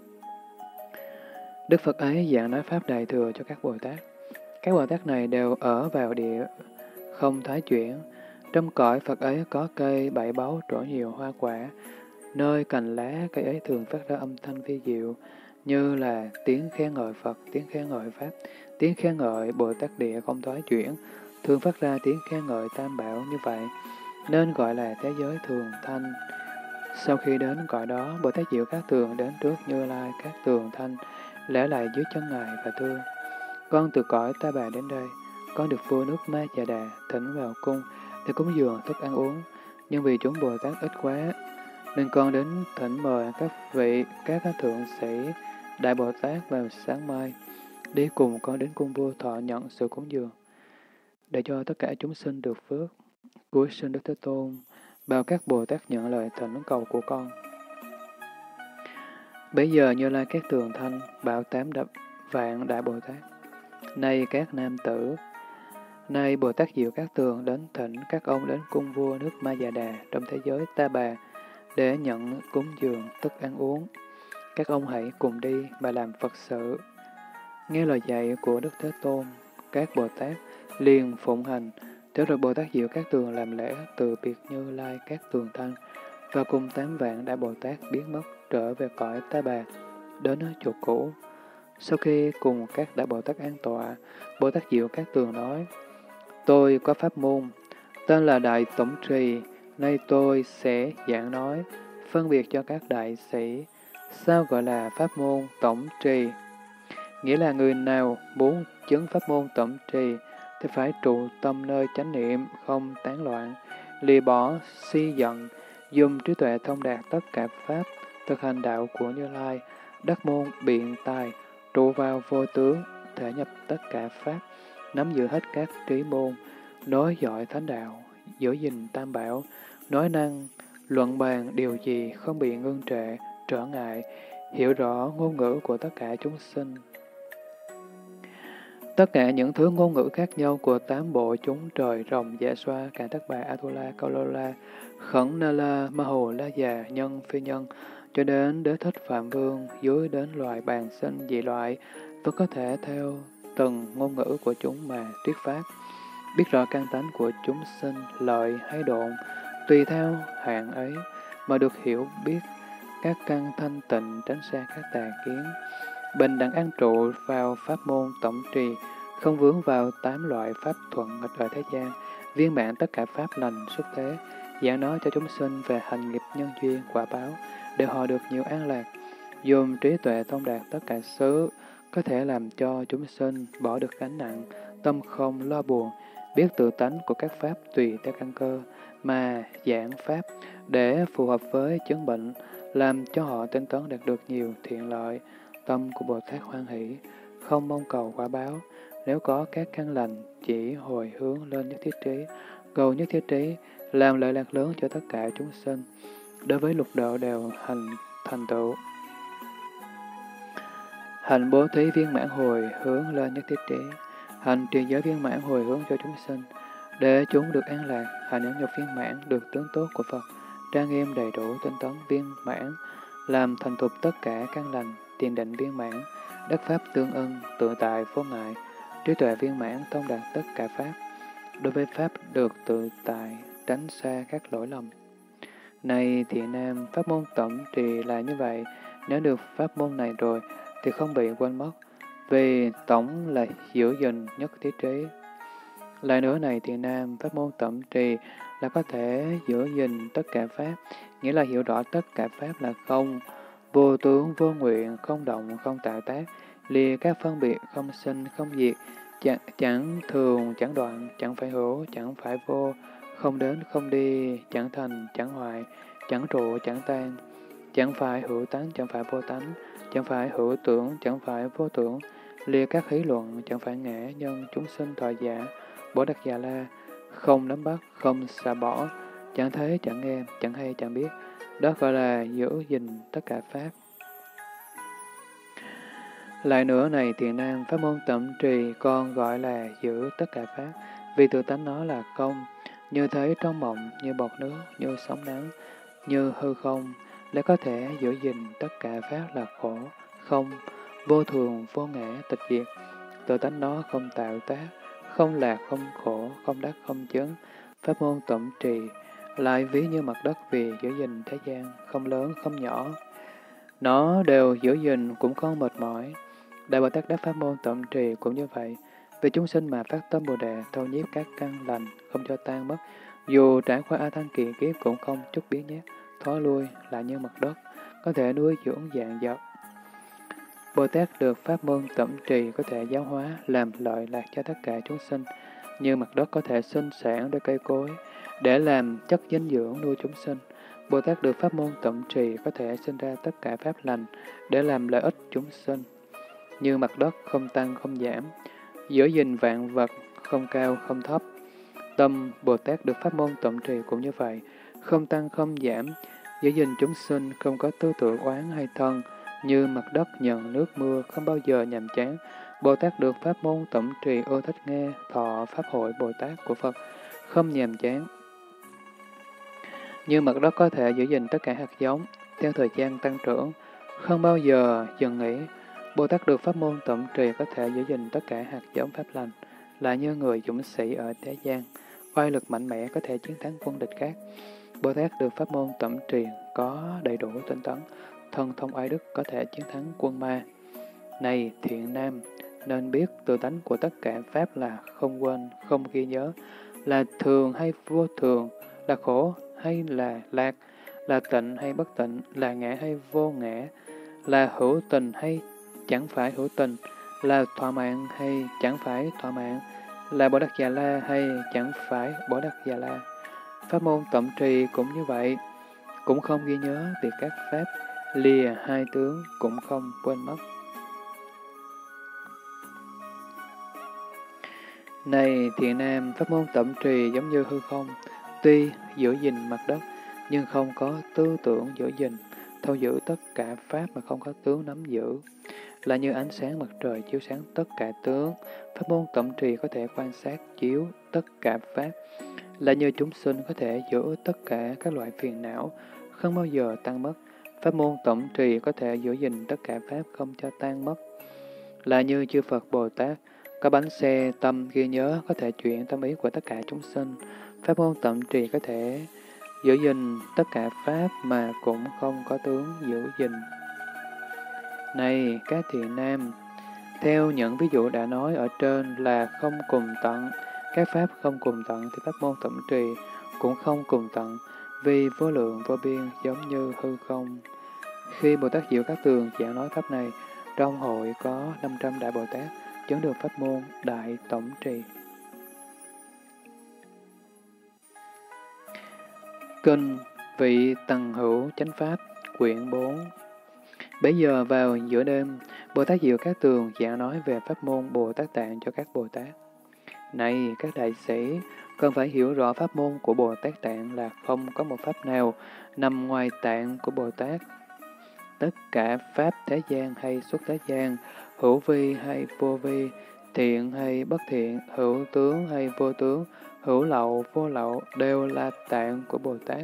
Đức Phật ấy giảng nói pháp đại thừa cho các Bồ Tát. Các Bồ Tát này đều ở vào địa không thái chuyển. Trong cõi Phật ấy có cây bảy báu trổ nhiều hoa quả, nơi cành lá cây ấy thường phát ra âm thanh vi diệu, như là tiếng khen ngợi Phật, tiếng khen ngợi Pháp, tiếng khen ngợi Bồ Tát địa không thoái chuyển, thường phát ra tiếng khen ngợi Tam Bảo như vậy, nên gọi là thế giới thường thanh. Sau khi đến gọi đó, Bồ Tát Diệu Cát Tường đến trước Như Lai Cát Tường Thanh, lễ lại dưới chân Ngài và thưa: Con từ cõi Ta Bà đến đây, con được vua nước Ma Già Đà thỉnh vào cung để cúng dường thức ăn uống, nhưng vì chúng Bồ Tát ít quá, nên con đến thỉnh mời các thượng sĩ Đại Bồ Tát vào sáng mai, đi cùng con đến cung vua thọ nhận sự cúng dường, để cho tất cả chúng sinh được phước. Cuối sinh Đức Thế Tôn, bao các Bồ Tát nhận lời thỉnh cầu của con. Bấy giờ Như Lai Cát Tường Thanh bảo 8 vạn Đại Bồ Tát: Này các nam tử, nay Bồ Tát Diệu Cát Tường đến thỉnh các ông đến cung vua nước Ma Già Đà trong thế giới Ta Bà để nhận cúng dường thức ăn uống. Các ông hãy cùng đi mà làm Phật sự. Nghe lời dạy của Đức Thế Tôn, các Bồ Tát liền phụng hành. Thế rồi Bồ Tát Diệu Cát Tường làm lễ từ biệt Như Lai Cát Tường Thanh và cùng 8 vạn Đại Bồ Tát biến mất trở về cõi Ta Bà, đến chỗ cũ. Sau khi cùng các Đại Bồ Tát an tọa, Bồ Tát Diệu Cát Tường nói: Tôi có pháp môn, tên là Đại Tổng Trì, nay tôi sẽ giảng nói, phân biệt cho các đại sĩ. Sao gọi là pháp môn tổng trì? Nghĩa là người nào muốn chứng pháp môn tổng trì thì phải trụ tâm nơi chánh niệm, không tán loạn, lìa bỏ si giận, dùng trí tuệ thông đạt tất cả pháp, thực hành đạo của Như Lai, đắc môn biện tài, trụ vào vô tướng, thể nhập tất cả pháp, nắm giữ hết các trí môn, nói giỏi thánh đạo, giữ gìn tam bảo, nói năng, luận bàn điều gì không bị ngưng trệ, trở ngại, hiểu rõ ngôn ngữ của tất cả chúng sinh. Tất cả những thứ ngôn ngữ khác nhau của 8 bộ chúng trời, rồng, dạ xoa, cả tất bà, Atula, Kaulola, Khẩn Na La, Ma Hồ, La Già, Nhân, Phi Nhân, cho đến Đế Thích Phạm Vương, dưới đến loài bàn sinh, dị loại, vẫn có thể theo từng ngôn ngữ của chúng mà triết pháp, biết rõ căn tánh của chúng sinh, lợi hay độn, tùy theo hạng ấy mà được hiểu biết các căn thanh tịnh, tránh xa các tà kiến, bình đẳng an trụ vào pháp môn tổng trì, không vướng vào 8 loại pháp thuận nghịch ở thế gian, viên mãn tất cả pháp lành xuất thế, giảng nói cho chúng sinh về hành nghiệp nhân duyên quả báo, để họ được nhiều an lạc, dùng trí tuệ thông đạt tất cả xứ, có thể làm cho chúng sinh bỏ được gánh nặng, tâm không lo buồn, biết tự tánh của các pháp tùy theo căn cơ, mà giảng pháp để phù hợp với chứng bệnh, làm cho họ tinh tấn đạt được nhiều thiện lợi. Tâm của Bồ Tát hoan hỷ, không mong cầu quả báo. Nếu có các căn lành, chỉ hồi hướng lên nhất thiết trí, cầu nhất thiết trí, làm lợi lạc lớn cho tất cả chúng sinh. Đối với lục độ đều thành tựu. Hành bố thí viên mãn hồi hướng lên nhất thiết trí, hành trì giới viên mãn hồi hướng cho chúng sinh, để chúng được an lạc. Hành nhẫn nhục viên mãn được tướng tốt của Phật, trang nghiêm đầy đủ tinh tấn viên mãn, làm thành thục tất cả căn lành. Tiền định viên mãn, đắc pháp tương ưng, tự tại vô ngại, trí tuệ viên mãn thông đạt tất cả pháp. Đối với pháp được tự tại, tránh xa các lỗi lầm. Này thiện nam, pháp môn tổng trì là như vậy, nếu được pháp môn này rồi thì không bị quên mất, vì tổng là giữ gìn nhất thiết trí. Lại nữa này thiện nam, pháp môn tổng trì là có thể giữ gìn tất cả pháp, nghĩa là hiểu rõ tất cả pháp là không, vô tướng, vô nguyện, không động, không tạo tác, lìa các phân biệt, không sinh, không diệt, chẳng thường, chẳng đoạn, chẳng phải hữu, chẳng phải vô, không đến, không đi, chẳng thành, chẳng hoại, chẳng trụ, chẳng tan, chẳng phải hữu tánh, chẳng phải vô tánh, chẳng phải hữu tưởng, chẳng phải vô tưởng, lìa các hí luận, chẳng phải ngã, nhân, chúng sinh, thọ giả, bổ đặc già la, không nắm bắt, không xả bỏ, chẳng thấy, chẳng nghe, chẳng hay, chẳng biết. Đó gọi là giữ gìn tất cả pháp. Lại nữa này thiện nam, pháp môn tẩm trì con gọi là giữ tất cả pháp, vì tự tánh nó là không, như thấy trong mộng, như bọt nước, như sóng nắng, như hư không, để có thể giữ gìn tất cả pháp là khổ, không, vô thường, vô ngã, tịch diệt. Tự tánh nó không tạo tác, không lạc, không khổ, không đắc, không chứng. Pháp môn tẩm trì lại ví như mặt đất vì giữ gìn thế gian, không lớn, không nhỏ. Nó đều giữ gìn cũng không mệt mỏi. Đại Bồ Tát Đắc pháp môn tẩm trì cũng như vậy. Vì chúng sinh mà phát tâm Bồ Đề, thâu nhiếp các căn lành, không cho tan mất, dù trải qua A Tăng kỳ kiếp cũng không chút biến nhát, thối lui là như mặt đất, có thể nuôi dưỡng dạng vật. Bồ Tát được pháp môn tẩm trì có thể giáo hóa, làm lợi lạc cho tất cả chúng sinh, như mặt đất có thể sinh sản để cây cối, để làm chất dinh dưỡng nuôi chúng sinh. Bồ Tát được pháp môn tẩm trì có thể sinh ra tất cả pháp lành, để làm lợi ích chúng sinh, như mặt đất không tăng không giảm, giữ gìn vạn vật không cao không thấp. Tâm Bồ Tát được pháp môn tẩm trì cũng như vậy, không tăng không giảm, giữ gìn chúng sinh không có tư tưởng oán hay thân, như mặt đất nhận nước mưa không bao giờ nhàm chán. Bồ Tát được pháp môn tẩm trì ưa thích nghe thọ pháp hội Bồ Tát của Phật, không nhàm chán. Như mặt đất có thể giữ gìn tất cả hạt giống, theo thời gian tăng trưởng, không bao giờ dừng nghỉ. Bồ Tát được pháp môn tẩm trì có thể giữ gìn tất cả hạt giống pháp lành, là như người dũng sĩ ở thế gian, oai lực mạnh mẽ có thể chiến thắng quân địch khác. Bồ Tát được pháp môn tẩm trì có đầy đủ tinh tấn, thân thông oai đức có thể chiến thắng quân ma. Này thiện nam, nên biết tự tánh của tất cả pháp là không quên, không ghi nhớ, là thường hay vô thường, là khổ hay là lạc, là tịnh hay bất tịnh, là ngã hay vô ngã, là hữu tình hay chẳng phải hữu tình, là thỏa mãn hay chẳng phải thỏa mãn, là Bồ Đắc Già La hay chẳng phải Bồ Đắc Già La. Pháp môn tẩm trì cũng như vậy, cũng không ghi nhớ việc các pháp lìa hai tướng, cũng không quên mất. Này thiện nam, pháp môn tẩm trì giống như hư không, tuy giữ gìn mặt đất, nhưng không có tư tưởng giữ gìn, thâu giữ tất cả pháp mà không có tướng nắm giữ, là như ánh sáng mặt trời chiếu sáng tất cả tướng. Pháp môn tẩm trì có thể quan sát chiếu tất cả pháp, là như chúng sinh có thể giữ tất cả các loại phiền não, không bao giờ tăng mất. Pháp môn tẩm trì có thể giữ gìn tất cả pháp không cho tan mất, là như chư Phật Bồ Tát có bánh xe tâm ghi nhớ, có thể chuyển tâm ý của tất cả chúng sinh. Pháp môn tẩm trì có thể giữ gìn tất cả pháp mà cũng không có tướng giữ gìn. Này các thiện nam, theo những ví dụ đã nói ở trên là không cùng tận, các pháp không cùng tận thì pháp môn tẩm trì cũng không cùng tận, vì vô lượng vô biên giống như hư không. Khi Bồ Tát Diệu Các Tường giảng nói pháp này, trong hội có 500 đại Bồ Tát chứng được pháp môn đại tổng trì. Kinh Vị Tần Hữu Chánh Pháp, quyển 4. Bấy giờ vào giữa đêm, Bồ Tát Diệu Các Tường giảng nói về pháp môn Bồ Tát Tạng cho các Bồ Tát. Này các đại sĩ, cần phải hiểu rõ pháp môn của Bồ Tát Tạng là không có một pháp nào nằm ngoài tạng của Bồ Tát. Tất cả pháp thế gian hay xuất thế gian, hữu vi hay vô vi, thiện hay bất thiện, hữu tướng hay vô tướng, hữu lậu vô lậu, đều là tạng của Bồ Tát.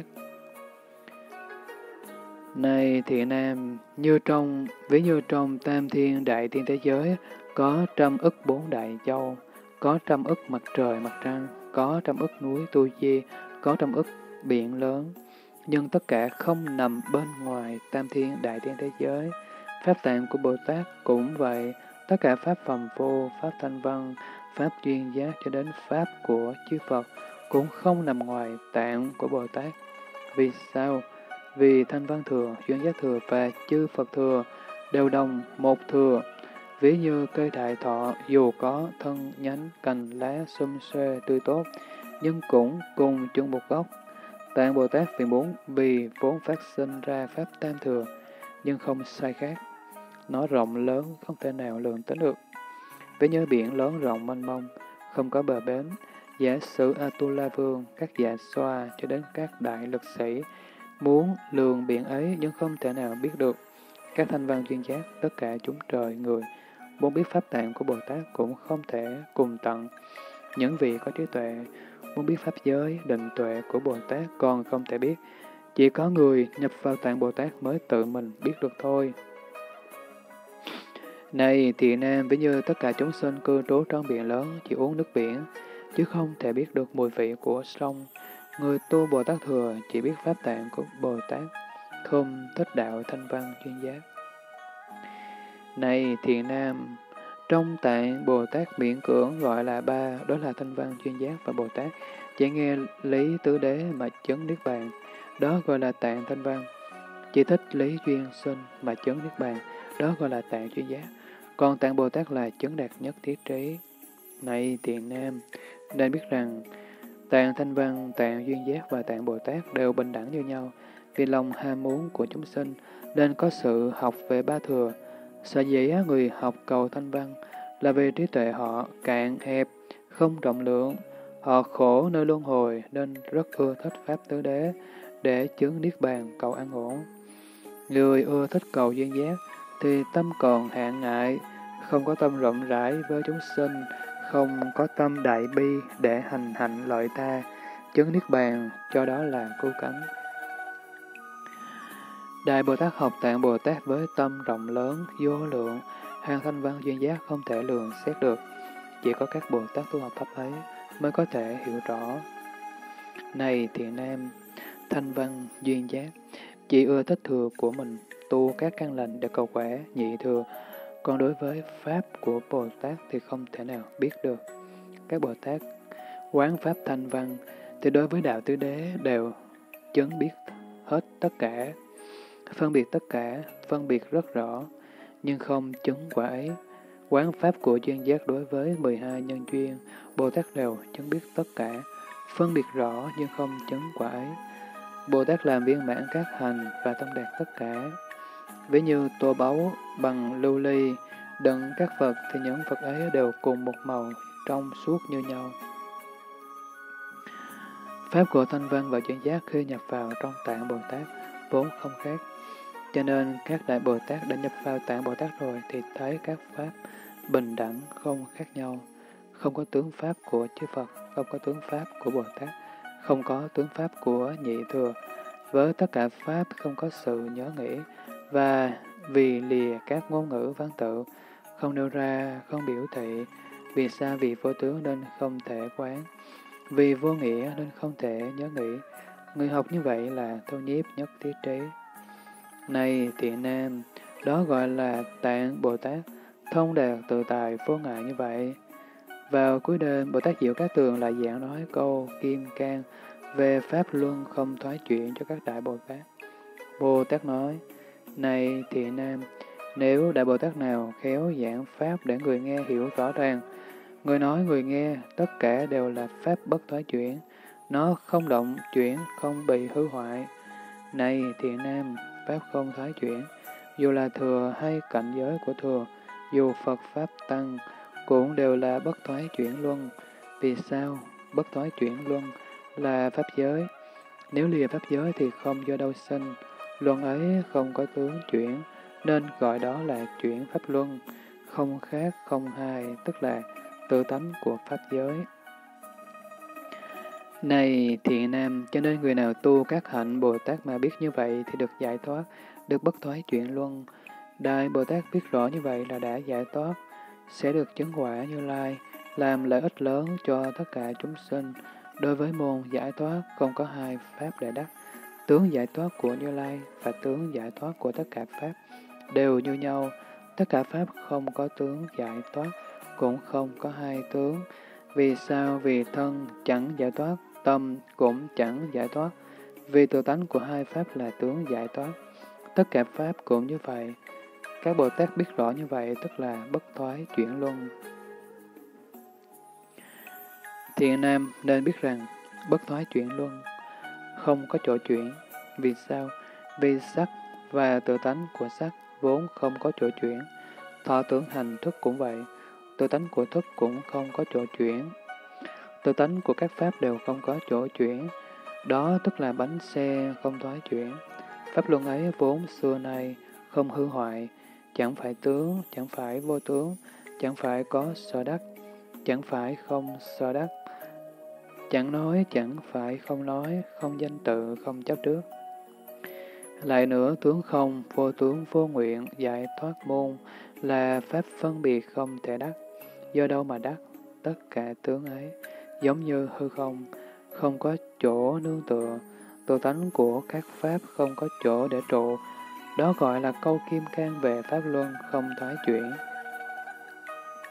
Này thiện nam, ví như trong tam thiên đại thiên thế giới, có 100 ức 4 đại châu, có 100 ức mặt trời mặt trăng, có 100 ức núi Tu Di, có 100 ức biển lớn, nhưng tất cả không nằm bên ngoài tam thiên đại thiên thế giới. Pháp tạng của Bồ Tát cũng vậy, tất cả pháp phàm vô, pháp thanh văn, pháp duyên giác cho đến pháp của chư Phật cũng không nằm ngoài tạng của Bồ Tát. Vì sao? Vì thanh văn thừa, duyên giác thừa và chư Phật thừa đều đồng một thừa. Ví như cây đại thọ dù có thân nhánh, cành lá, xum xuê, tươi tốt, nhưng cũng cùng chung một gốc. Tạng Bồ Tát viện 4 vì vốn phát sinh ra pháp tam thừa, nhưng không sai khác. Nó rộng lớn, không thể nào lường tính được. Ví như biển lớn rộng mênh mông, không có bờ bến. Giả sử Atula Vương, các dạ xoa cho đến các đại lực sĩ, muốn lường biển ấy nhưng không thể nào biết được. Các thanh văn duyên giác, tất cả chúng trời, người, muốn biết pháp tạng của Bồ Tát cũng không thể cùng tận. Những vị có trí tuệ, muốn biết pháp giới, định tuệ của Bồ Tát còn không thể biết. Chỉ có người nhập vào tạng Bồ Tát mới tự mình biết được thôi. Này thiện nam, ví như tất cả chúng sinh cư trú trong biển lớn, chỉ uống nước biển, chứ không thể biết được mùi vị của sông. Người tu Bồ Tát thừa chỉ biết pháp tạng của Bồ Tát, không thích đạo thanh văn chuyên giác. Này thiện nam, Trong tạng Bồ Tát miễn cưỡng gọi là ba, đó là Thanh Văn, Duyên Giác và Bồ Tát. Chỉ nghe lý tứ đế mà chứng Niết Bàn, đó gọi là tạng Thanh Văn. Chỉ thích lý duyên sinh mà chứng Niết Bàn, đó gọi là tạng Duyên Giác. Còn tạng Bồ Tát là chứng đạt nhất thiết trí. Này thiện nam, nên biết rằng tạng Thanh Văn, tạng Duyên Giác và tạng Bồ Tát đều bình đẳng như nhau. Vì lòng ham muốn của chúng sinh nên có sự học về ba thừa. Sở dĩ người học cầu Thanh Văn là vì trí tuệ họ cạn hẹp, không rộng lượng. Họ khổ nơi luân hồi nên rất ưa thích Pháp tứ đế để chứng Niết Bàn cầu an ổn. Người ưa thích cầu duyên giác thì tâm còn hạn ngại, không có tâm rộng rãi với chúng sinh, không có tâm đại bi để hành hạnh lợi ta, chứng Niết Bàn cho đó là cứu cánh. Đại Bồ Tát học tạng Bồ Tát với tâm rộng lớn, vô lượng, hàng thanh văn duyên giác không thể lường xét được. Chỉ có các Bồ Tát tu học pháp ấy mới có thể hiểu rõ. Này thiện nam, thanh văn duyên giác, chỉ ưa thích thừa của mình, tu các căn lành để cầu quả, nhị thừa. Còn đối với Pháp của Bồ Tát thì không thể nào biết được. Các Bồ Tát quán Pháp thanh văn thì đối với đạo tứ đế đều chứng biết hết tất cả, phân biệt tất cả, phân biệt rất rõ, nhưng không chứng quả ấy. Quán Pháp của duyên giác đối với 12 nhân duyên, Bồ Tát đều chứng biết tất cả, phân biệt rõ nhưng không chứng quả ấy. Bồ Tát làm viên mãn các hành và tâm đạt tất cả. Ví như tô báu bằng lưu ly, đựng các vật thì những vật ấy đều cùng một màu, trong suốt như nhau. Pháp của thanh văn và duyên giác khi nhập vào trong tạng Bồ Tát vốn không khác. Cho nên các đại Bồ Tát đã nhập vào tạng Bồ Tát rồi thì thấy các Pháp bình đẳng không khác nhau. Không có tướng Pháp của chư Phật, không có tướng Pháp của Bồ Tát, không có tướng Pháp của nhị thừa. Với tất cả Pháp không có sự nhớ nghĩ, và vì lìa các ngôn ngữ văn tự, không nêu ra, không biểu thị. Vì sao? Vì vô tướng nên không thể quán. Vì vô nghĩa nên không thể nhớ nghĩ. Người học như vậy là thâu nhiếp nhất thiết trí. Này thiện nam, đó gọi là tạng Bồ Tát, thông đạt tự tại vô ngại như vậy. Vào cuối đêm, Bồ Tát Diệu Cát Tường lại giảng nói câu Kim Cang về Pháp Luân không thoái chuyển cho các đại Bồ Tát. Bồ Tát nói, này thiện nam, nếu đại Bồ Tát nào khéo giảng Pháp để người nghe hiểu rõ ràng, người nói người nghe, tất cả đều là Pháp bất thoái chuyển, nó không động chuyển, không bị hư hoại. Này thiện nam, Pháp không thoái chuyển, dù là thừa hay cảnh giới của thừa, dù Phật Pháp Tăng, cũng đều là bất thoái chuyển luân. Vì sao? Bất thoái chuyển luân là Pháp giới. Nếu lìa Pháp giới thì không do đâu sinh, luân ấy không có tướng chuyển, nên gọi đó là chuyển Pháp luân, không khác không hai, tức là tự tánh của Pháp giới. Này thiện nam, cho nên người nào tu các hạnh Bồ Tát mà biết như vậy thì được giải thoát, được bất thoái chuyển luân. Đại Bồ Tát biết rõ như vậy là đã giải thoát, sẽ được chứng quả Như Lai, làm lợi ích lớn cho tất cả chúng sinh. Đối với môn giải thoát không có hai Pháp để đắc. Tướng giải thoát của Như Lai và tướng giải thoát của tất cả Pháp đều như nhau. Tất cả Pháp không có tướng giải thoát, cũng không có hai tướng. Vì sao? Vì thân chẳng giải thoát, tâm cũng chẳng giải thoát. Vì tự tánh của hai Pháp là tướng giải thoát. Tất cả Pháp cũng như vậy. Các Bồ Tát biết rõ như vậy, tức là bất thoái chuyển luân. Thiện nam nên biết rằng, bất thoái chuyển luân, không có chỗ chuyển. Vì sao? Vì sắc và tự tánh của sắc vốn không có chỗ chuyển. Thọ tưởng hành thức cũng vậy, tự tánh của thức cũng không có chỗ chuyển. Tự tánh của các Pháp đều không có chỗ chuyển. Đó tức là bánh xe không thoái chuyển. Pháp luân ấy vốn xưa nay không hư hoại, chẳng phải tướng, chẳng phải vô tướng, chẳng phải có sở đắc, chẳng phải không sở đắc, chẳng nói, chẳng phải không nói, không danh tự, không chấp trước. Lại nữa, tướng không, vô tướng, vô nguyện, giải thoát môn là Pháp phân biệt không thể đắc. Do đâu mà đắc? Tất cả tướng ấy, giống như hư không, không có chỗ nương tựa, tự tánh của các Pháp không có chỗ để trụ. Đó gọi là câu Kim Cang về Pháp Luân không thoái chuyển.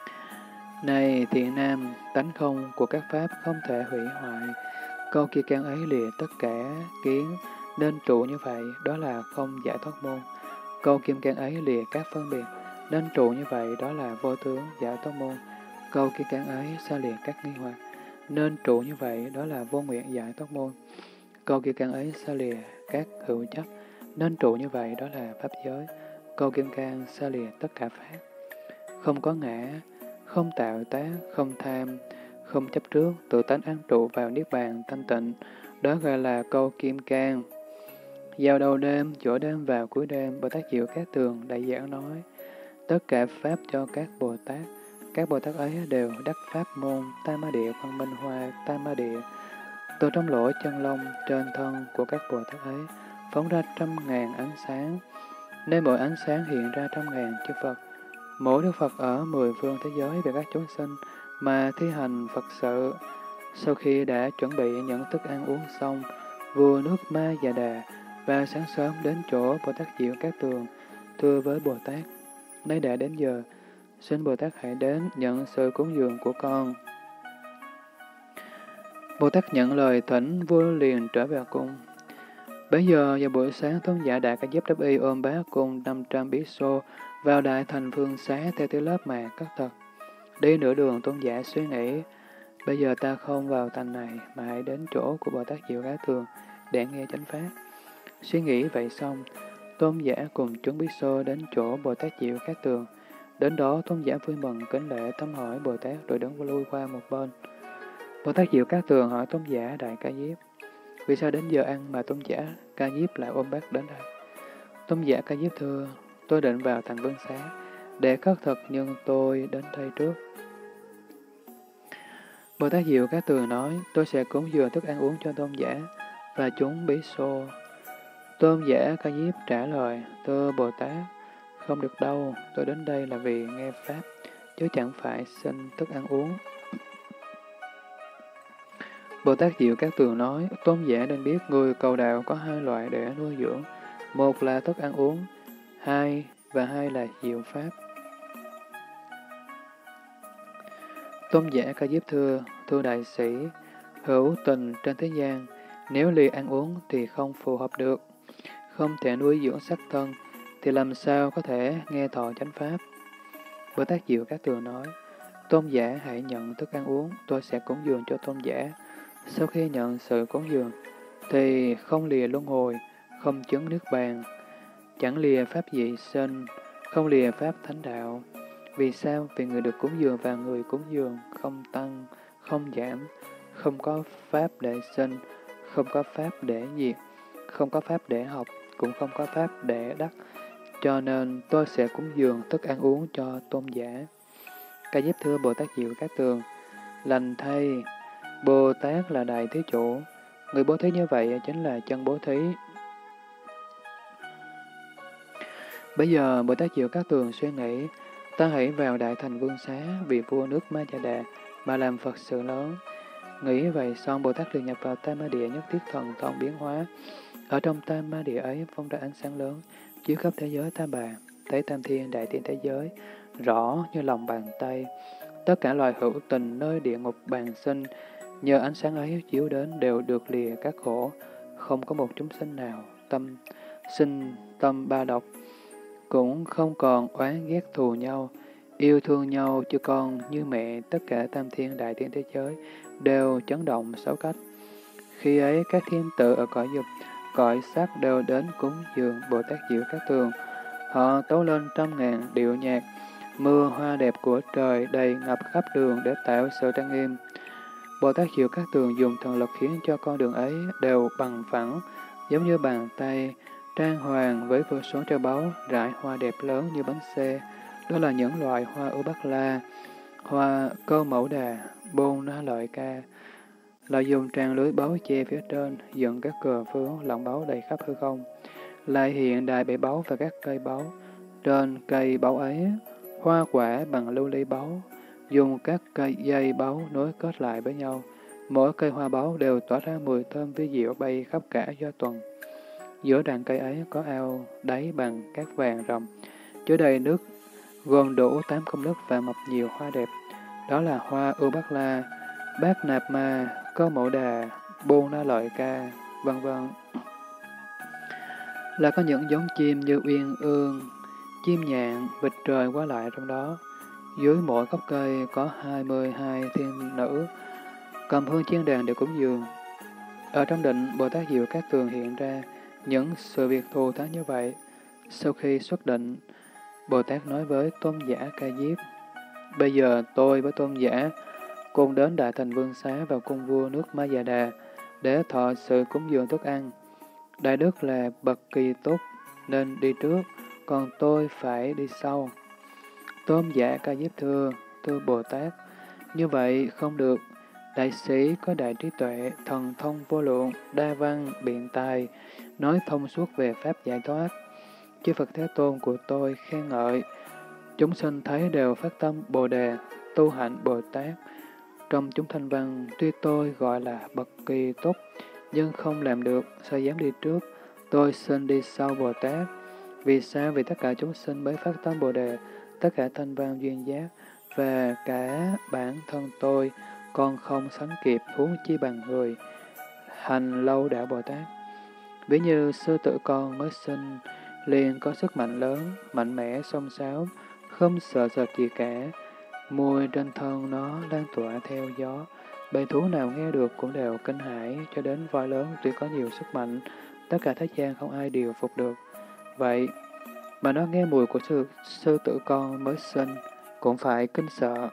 Này thiện nam, tánh không của các pháp không thể hủy hoại. Câu kia can ấy lìa tất cả kiến, nên trụ như vậy, đó là không giải thoát môn. Câu kim can ấy lìa các phân biệt, nên trụ như vậy, đó là vô tướng giải thoát môn. Câu kim can ấy xa lìa các nghi hoặc, nên trụ như vậy, đó là vô nguyện giải thoát môn. Câu kim can ấy xa lìa các hữu chấp, nên trụ như vậy, đó là pháp giới. Câu kim can xa lìa tất cả pháp, không có ngã, không tạo tác, không tham, không chấp trước, tự tánh an trụ vào niết bàn thanh tịnh, đó gọi là câu kim cang. Vào đầu đêm, giữa đêm vào cuối đêm, Bồ Tát Diệu Cát Tường đại giảng nói, tất cả pháp cho các Bồ Tát ấy đều đắc pháp môn Tam Ma Địa Quang Minh Hoa Tam Ma Địa. Từ trong lỗ chân lông trên thân của các Bồ Tát ấy phóng ra 100.000 ánh sáng, nên mỗi ánh sáng hiện ra 100.000 chư Phật. Mỗi Đức Phật ở 10 phương thế giới về các chúng sinh mà thi hành Phật sự. Sau khi đã chuẩn bị những thức ăn uống xong, vua nước Ma Già Đà và sáng sớm đến chỗ Bồ Tát Diệu Cát Tường, thưa với Bồ Tát, nay đã đến giờ, xin Bồ Tát hãy đến nhận sự cúng dường của con. Bồ Tát nhận lời thỉnh, vua liền trở về cung. Bấy giờ vào buổi sáng, tôn giả Đại Ca Diếp Đáp Y ôm bá cùng 500 bí xô vào đại thành Phương Xá theo tới lớp mạc cất thật. Đi nửa đường, tôn giả suy nghĩ, bây giờ ta không vào thành này mà hãy đến chỗ của Bồ Tát Diệu Cát Tường để nghe chánh pháp. Suy nghĩ vậy xong, tôn giả cùng chúng bí xô đến chỗ Bồ Tát Diệu Cát Tường. Đến đó, tôn giả vui mừng kính lễ thăm hỏi Bồ Tát rồi đứng lui qua một bên. Bồ Tát Diệu Cát Tường hỏi tôn giả Đại Ca Diếp, vì sao đến giờ ăn mà tôn giả Ca Diếp lại ôm bát đến đây? Tôn giả Ca Diếp thưa, tôi định vào thành Vương Xá để khất thực nhưng tôi đến đây trước. Bồ Tát Diệu Cát Tường nói, tôi sẽ cúng dường thức ăn uống cho tôn giả và chúng bí xô. Tôn giả Ca Diếp trả lời, thưa Bồ Tát, không được đâu, tôi đến đây là vì nghe Pháp, chứ chẳng phải xin thức ăn uống. Bồ Tát Diệu Cát Tường nói, tôn giả nên biết người cầu đạo có hai loại để nuôi dưỡng, một là thức ăn uống, hai là diệu Pháp. Tôn giả Ca Diếp thưa đại sĩ, hữu tình trên thế gian, nếu lìa ăn uống thì không phù hợp được, không thể nuôi dưỡng sắc thân, thì làm sao có thể nghe thọ chánh Pháp. Bồ Tát Diệu Cát Tường nói, tôn giả hãy nhận thức ăn uống, tôi sẽ cúng dường cho tôn giả. Sau khi nhận sự cúng dường, thì không lìa luân hồi, không chứng niết bàn, chẳng lìa pháp dị sinh, không lìa pháp thánh đạo. Vì sao? Vì người được cúng dường và người cúng dường không tăng, không giảm, không có pháp để sinh, không có pháp để diệt, không có pháp để học, cũng không có pháp để đắc. Cho nên tôi sẽ cúng dường thức ăn uống cho tôn giả. Ca Diếp thưa Bồ Tát Diệu Cát Tường, lành thay, Bồ Tát là đại thí chủ, người bố thí như vậy chính là chân bố thí. Bây giờ Bồ Tát Diệu Cát Tường suy nghĩ, ta hãy vào đại thành Vương Xá vì vua nước Ma Già Đà mà làm Phật sự lớn. Nghĩ vậy xong, Bồ Tát liền nhập vào Tam Ma Địa, nhất thiết thần thông biến hóa. Ở trong Tam Ma Địa ấy phóng ra ánh sáng lớn, chiếu khắp thế giới Tam Bà, thấy tam thiên đại thiên thế giới rõ như lòng bàn tay. Tất cả loài hữu tình nơi địa ngục bàn sinh, nhờ ánh sáng ấy chiếu đến đều được lìa các khổ, không có một chúng sinh nào sinh tâm ba độc, cũng không còn oán ghét thù nhau, yêu thương nhau chứ con như mẹ. Tất cả tam thiên đại thiên thế giới đều chấn động sáu cách. Khi ấy các thiên tử ở cõi dục, cõi sắc đều đến cúng dường Bồ Tát Diệu Cát Tường. Họ tấu lên 100.000 điệu nhạc, mưa hoa đẹp của trời đầy ngập khắp đường để tạo sự trang nghiêm. Bồ Tát Diệu Cát Tường dùng thần lực khiến cho con đường ấy đều bằng phẳng, giống như bàn tay, trang hoàng với vô số châu báu, rải hoa đẹp lớn như bánh xe. Đó là những loại hoa ưu bắc la, hoa câu mẫu đà, bôn na lợi ca. Lại dùng tràn lưới báu che phía trên, dựng các cờ phướng lọng báu đầy khắp hư không. Lại hiện đài bể báu và các cây báu. Trên cây báu ấy, hoa quả bằng lưu ly báu, dùng các cây dây báu nối kết lại với nhau. Mỗi cây hoa báu đều tỏa ra mùi thơm vi diệu bay khắp cả do tuần. Giữa đàn cây ấy có ao đáy bằng cát vàng ròng, chứa đầy nước, gồm đủ 8 công đức và mọc nhiều hoa đẹp. đó là Hoa Ưu Bát La, Bát Nạp Ma, Cơ Mẫu Đà, Bôn Na Lợi Ca, vân vân. Là có những giống chim như uyên ương, chim nhạn, vịt trời qua lại trong đó. Dưới mỗi gốc cây có 22 thiên nữ, cầm hương chiên đàn để cúng dường. Ở trong định, Bồ Tát Diệu Cát Tường hiện ra những sự việc thù thắng như vậy. Sau khi xuất định, Bồ Tát nói với tôn giả Ca Diếp: bây giờ tôi với tôn giả cùng đến Đại Thành Vương Xá vào cung vua nước Ma Già Đà để thọ sự cúng dường thức ăn. Đại đức là bậc kỳ túc nên đi trước, còn tôi phải đi sau. Tôn giả Ca Diếp thưa: thưa Bồ Tát, như vậy không được. Đại sĩ có đại trí tuệ, thần thông vô lượng, đa văn, biện tài, nói thông suốt về pháp giải thoát. Chư Phật Thế Tôn của tôi khen ngợi, chúng sinh thấy đều phát tâm Bồ Đề, tu hạnh Bồ Tát. Trong chúng thanh văn, tuy tôi gọi là bậc kỳ túc, nhưng không làm được, sao dám đi trước, tôi xin đi sau Bồ Tát. Vì sao? Vì tất cả chúng sinh mới phát tâm Bồ Đề, tất cả thanh văn duyên giác, và cả bản thân tôi, còn không sánh kịp huống chi bằng người. Hành lâu đạo Bồ Tát. Ví như sư tử con mới sinh, liền có sức mạnh lớn, mạnh mẽ, xông xáo, không sợ sệt gì cả. Mùi trên thân nó lan tỏa theo gió, bầy thú nào nghe được cũng đều kinh hãi, cho đến voi lớn tuy có nhiều sức mạnh, tất cả thế gian không ai điều phục được. Vậy mà nó nghe mùi của sư tử con mới sinh, cũng phải kinh sợ.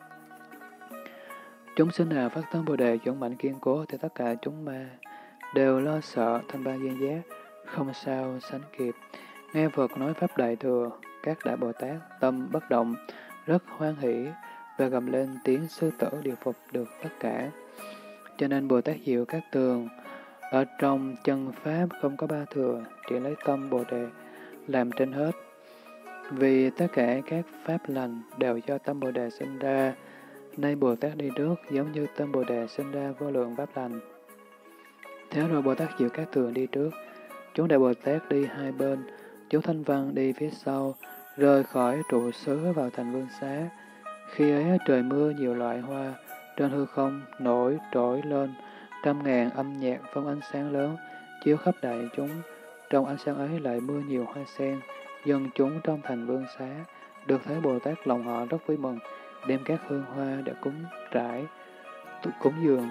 Chúng sinh nào phát tâm Bồ Đề dũng mạnh kiên cố thì tất cả chúng ma đều lo sợ, thanh ba duyên giác, không sao sánh kịp. Nghe Phật nói Pháp Đại Thừa, các Đại Bồ Tát tâm bất động, rất hoan hỷ, và gầm lên tiếng sư tử điều phục được tất cả. Cho nên Bồ Tát Diệu Cát Tường, ở trong chân Pháp không có ba thừa, chỉ lấy tâm Bồ Đề làm trên hết. Vì tất cả các Pháp lành đều do tâm Bồ Đề sinh ra, nay Bồ Tát đi trước giống như tâm Bồ Đề sinh ra vô lượng Pháp lành. Thế rồi Bồ Tát Diệu Cát Tường đi trước, chúng Đại Bồ Tát đi hai bên, chúng Thanh Văn đi phía sau, rời khỏi trụ xứ vào thành Vương Xá. Khi ấy trời mưa nhiều loại hoa, trên hư không nổi trỗi lên, trăm ngàn âm nhạc phóng ánh sáng lớn, chiếu khắp đại chúng. Trong ánh sáng ấy lại mưa nhiều hoa sen, dân chúng trong thành Vương Xá được thấy Bồ Tát lòng họ rất vui mừng, đem các hương hoa để cúng trải, cúng dường.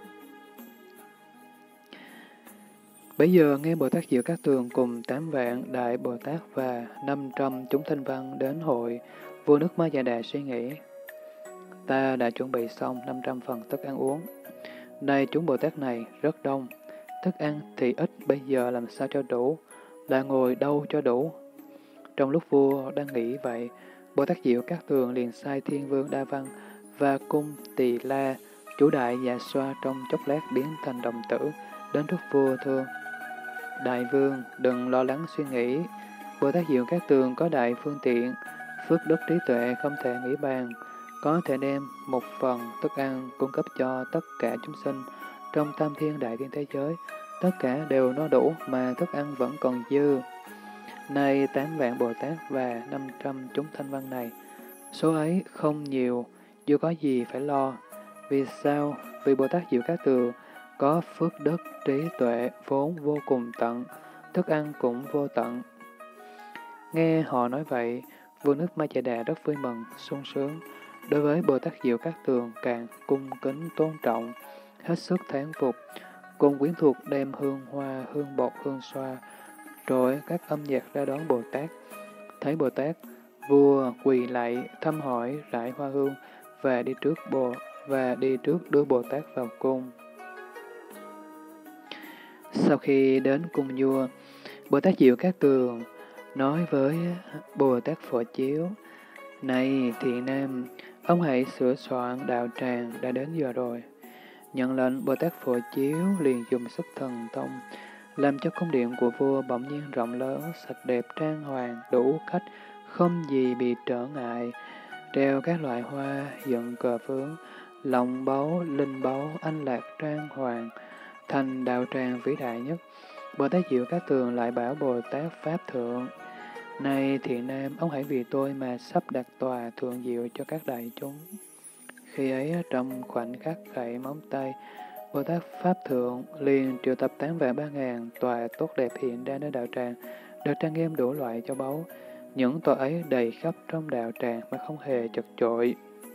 Bấy giờ nghe Bồ Tát Diệu Cát Tường cùng 8 vạn Đại Bồ Tát và 500 chúng thanh văn đến hội, vua nước Ma Già Đà suy nghĩ: ta đã chuẩn bị xong 500 phần thức ăn uống. Nay chúng Bồ Tát này rất đông, thức ăn thì ít, bây giờ làm sao cho đủ, lại ngồi đâu cho đủ. Trong lúc vua đang nghĩ vậy, Bồ Tát Diệu Cát Tường liền sai Thiên Vương Đa Văn và Cung Tỳ La, chủ đại Dạ Xoa trong chốc lát biến thành đồng tử, đến trước vua thưa: Đại Vương, đừng lo lắng suy nghĩ. Bồ Tát Diệu Cát Tường có đại phương tiện, phước đức trí tuệ không thể nghĩ bàn, có thể đem một phần thức ăn cung cấp cho tất cả chúng sinh trong tam thiên đại thiên thế giới, tất cả đều no đủ mà thức ăn vẫn còn dư. Nay 8 vạn Bồ Tát và 500 chúng thanh văn này, số ấy không nhiều, dù có gì phải lo. Vì sao? Vì Bồ Tát Diệu Cát Tường có phước đức trí tuệ vốn vô cùng tận, thức ăn cũng vô tận. Nghe họ nói vậy, vua nước Ma Già Đà rất vui mừng, sung sướng. Đối với Bồ Tát Diệu Cát Tường càng cung kính tôn trọng, hết sức thán phục, cùng quyến thuộc đem hương hoa, hương bột, hương xoa, rồi các âm nhạc ra đón Bồ Tát. Thấy Bồ Tát, vua quỳ lạy, thăm hỏi, rải hoa hương và đi trước đưa Bồ Tát vào cung. Sau khi đến cung vua, Bồ Tát Diệu Cát Tường nói với Bồ Tát Phổ Chiếu: này Thiện Nam, ông hãy sửa soạn đạo tràng, đã đến giờ rồi. Nhận lệnh, Bồ Tát Phổ Chiếu liền dùng sức thần thông, làm cho cung điện của vua bỗng nhiên rộng lớn, sạch đẹp, trang hoàng, đủ khách, không gì bị trở ngại. Treo các loại hoa, dựng cờ phướng, lộng báu, linh báu, anh lạc trang hoàng, thành đạo tràng vĩ đại nhất. Bồ Tát Diệu Cát Tường lại bảo Bồ Tát Pháp Thượng: này Thiện Nam, ông hãy vì tôi mà sắp đặt tòa thượng diệu cho các đại chúng. Khi ấy trong khoảnh khắc khẩy móng tay, Bồ Tát Pháp Thượng liền triệu tập 8.300.000 tòa tốt đẹp hiện ra nơi đạo tràng, được trang nghiêm đủ loại châu báu. Những tòa ấy đầy khắp trong đạo tràng mà không hề chật chội.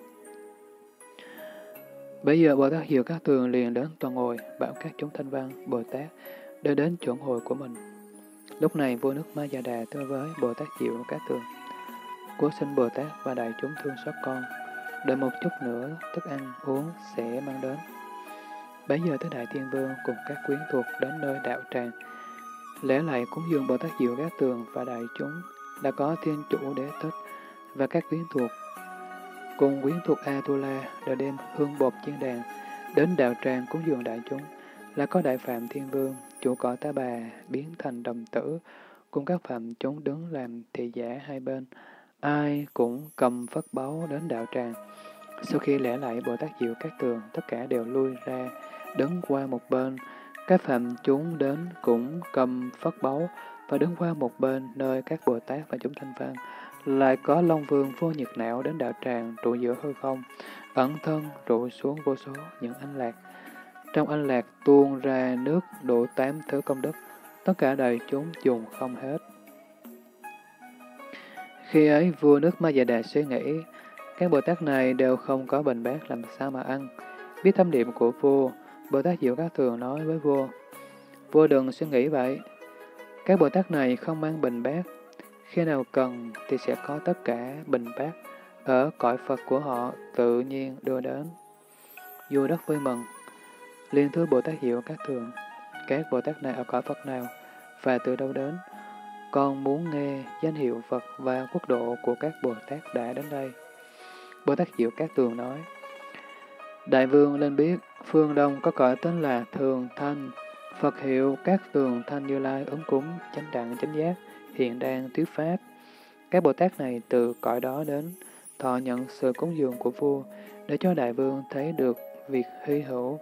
Bây giờ Bồ Tát Diệu Các Tường liền đến tòa ngồi, bảo các chúng thanh văn, Bồ Tát đưa đến chỗ ngồi của mình. Lúc này vua nước Ma Già Đà thưa với Bồ Tát Diệu Các Tường: Cố xin Bồ Tát và đại chúng thương xót con, đợi một chút nữa thức ăn uống sẽ mang đến. Bấy giờ Tứ Đại Thiên Vương cùng các quyến thuộc đến nơi đạo tràng, lễ lại cúng dường Bồ Tát Diệu Các Tường và đại chúng. Đã có Thiên Chủ Đế Thích và các quyến thuộc cùng quyến thuộc A-tu-la đã đem hương bột chiên đàn đến đạo tràng cúng dường đại chúng. Là có Đại Phạm Thiên Vương, chủ cõi Ta Bà biến thành đồng tử, cùng các phạm chúng đứng làm thị giả hai bên, ai cũng cầm phất báu đến đạo tràng. Sau khi lễ lại Bồ Tát Diệu Các Tường, tất cả đều lui ra, đứng qua một bên. Các phạm chúng đến cũng cầm phất báu và đứng qua một bên nơi các Bồ Tát và chúng thanh văn. Lại có Long Vương vô nhiệt não đến đạo tràng trụ giữa hư không, ẩn thân trụ xuống vô số những anh lạc. Trong anh lạc tuôn ra nước đủ 8 thứ công đức, tất cả đời chúng dùng không hết. Khi ấy vua nước Ma Già Đà suy nghĩ, các Bồ Tát này đều không có bình bát làm sao mà ăn. Biết thâm điểm của vua, Bồ Tát Diệu Các Tường nói với vua: Vua đừng suy nghĩ vậy. Các Bồ Tát này không mang bình bát. Khi nào cần thì sẽ có tất cả bình bát ở cõi Phật của họ tự nhiên đưa đến. Vua rất vui mừng, liền thưa Bồ Tát Diệu Các Tường: Các Bồ Tát này ở cõi Phật nào và từ đâu đến? Con muốn nghe danh hiệu Phật và quốc độ của các Bồ Tát đã đến đây. Bồ Tát Diệu Các Tường nói: Đại vương nên biết, phương Đông có cõi tên là Thường Thanh, Phật hiệu các Tường Thanh Như Lai ứng cúng, chánh đẳng chánh giác, hiện đang thuyết pháp. Các Bồ Tát này từ cõi đó đến, thọ nhận sự cúng dường của vua, để cho đại vương thấy được việc hy hữu.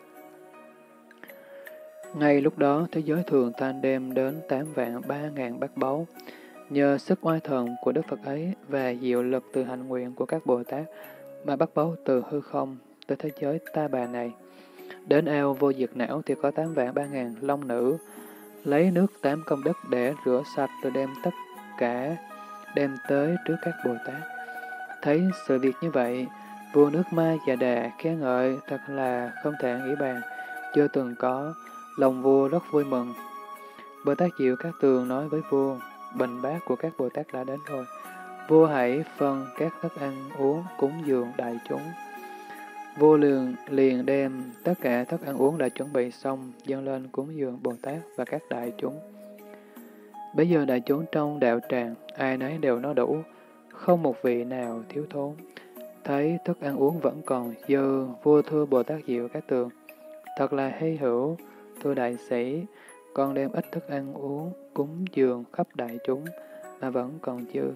Ngay lúc đó, thế giới Thường Thanh đem đến 8.300.000 bát báu. Nhờ sức oai thần của Đức Phật ấy và diệu lực từ hạnh nguyện của các Bồ Tát, mà bát báu từ hư không tới thế giới Ta Bà này. Đến ao vô diệt não thì có 8.300.000 long nữ, lấy nước 8 công đức để rửa sạch rồi đem tất cả đem tới trước các Bồ Tát. Thấy sự việc như vậy, vua nước Ma Già Đà khen ngợi thật là không thể nghĩ bàn, chưa từng có, lòng vua rất vui mừng. Bồ Tát Diệu Các Tường nói với vua: Bình bát của các Bồ Tát đã đến rồi, vua hãy phân các thức ăn uống cúng dường đại chúng. Vua liền đem tất cả thức ăn uống đã chuẩn bị xong dâng lên cúng dường Bồ Tát và các đại chúng. Bây giờ đại chúng trong đạo tràng, ai nấy đều no đủ, không một vị nào thiếu thốn. Thấy thức ăn uống vẫn còn dư, vua thưa Bồ Tát Diệu Các Tường: Thật là hy hữu, thưa đại sĩ, con đem ít thức ăn uống cúng dường khắp đại chúng mà vẫn còn dư.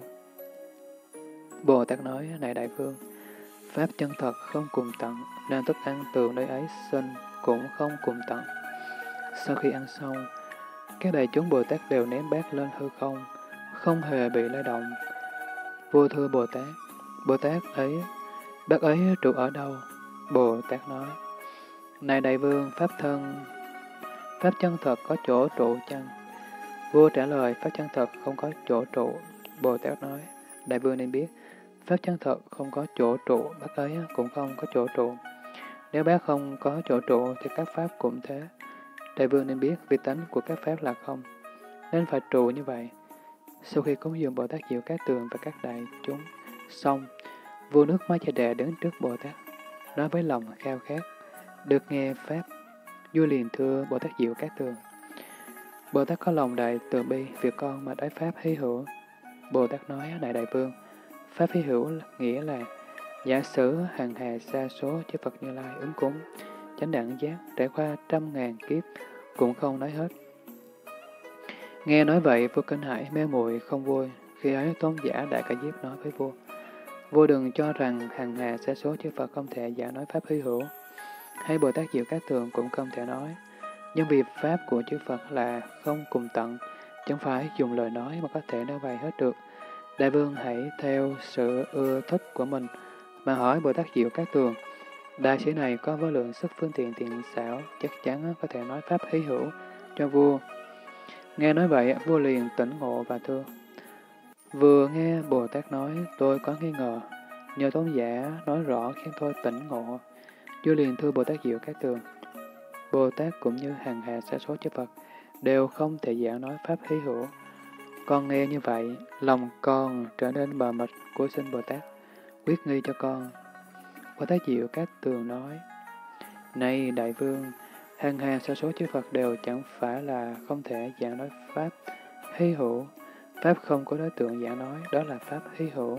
Bồ Tát nói: Này đại vương, Pháp chân thật không cùng tận, nên thức ăn từ nơi ấy sinh cũng không cùng tận. Sau khi ăn xong, các đại chúng Bồ Tát đều ném bát lên hư không, không hề bị lay động. Vua thưa Bồ Tát ấy, bát ấy trụ ở đâu? Bồ Tát nói: Này đại vương, Pháp chân thật có chỗ trụ chăng? Vua trả lời: Pháp chân thật không có chỗ trụ. Bồ Tát nói: Đại vương nên biết, Pháp chân thật không có chỗ trụ, bát ấy cũng không có chỗ trụ. Nếu bát không có chỗ trụ thì các pháp cũng thế. Đại vương nên biết vì tánh của các pháp là không, nên phải trụ như vậy. Sau khi cúng dường Bồ Tát Diệu Các Tường và các đại chúng xong, vua nước Ma Già Đà đứng trước Bồ Tát, nói với lòng khao khát được nghe pháp. Vua liền thưa Bồ Tát Diệu Các Tường: Bồ Tát có lòng đại từ bi việc con mà đái pháp hy hữu. Bồ Tát nói: Này đại vương, pháp hy hữu nghĩa là giả sử hằng hà sa số chư Phật Như Lai ứng cúng, chánh đẳng giác trải qua 100.000 kiếp cũng không nói hết. Nghe nói vậy, vua kinh hãi mê muội không vui. Khi ấy tôn giả Đại Ca Diếp nói với vua: Vua đừng cho rằng hằng hà sa số chư Phật không thể giả nói pháp hy hữu, hay Bồ Tát Diệu Các Tường cũng không thể nói. Nhưng vì pháp của chư Phật là không cùng tận, chẳng phải dùng lời nói mà có thể nói bày hết được. Đại vương hãy theo sự ưa thích của mình mà hỏi Bồ Tát Diệu Cát Tường. Đại sĩ này có vô lượng sức phương tiện tiện xảo, chắc chắn có thể nói pháp hy hữu cho vua. Nghe nói vậy, vua liền tỉnh ngộ và thưa. Vừa nghe Bồ Tát nói, tôi có nghi ngờ, nhờ tôn giả nói rõ khiến tôi tỉnh ngộ. Vua liền thưa Bồ Tát Diệu Cát Tường. Bồ Tát cũng như hằng hà sa số chư Phật, đều không thể giảng nói pháp hy hữu. Con nghe như vậy, lòng con trở nên mờ mịt của xin Bồ Tát, quyết nghi cho con. Bồ Tát Diệu Cát Tường nói, này đại vương, hằng hà sa số chư Phật đều chẳng phải là không thể giảng nói pháp hy hữu. Pháp không có đối tượng giảng nói, đó là pháp hy hữu.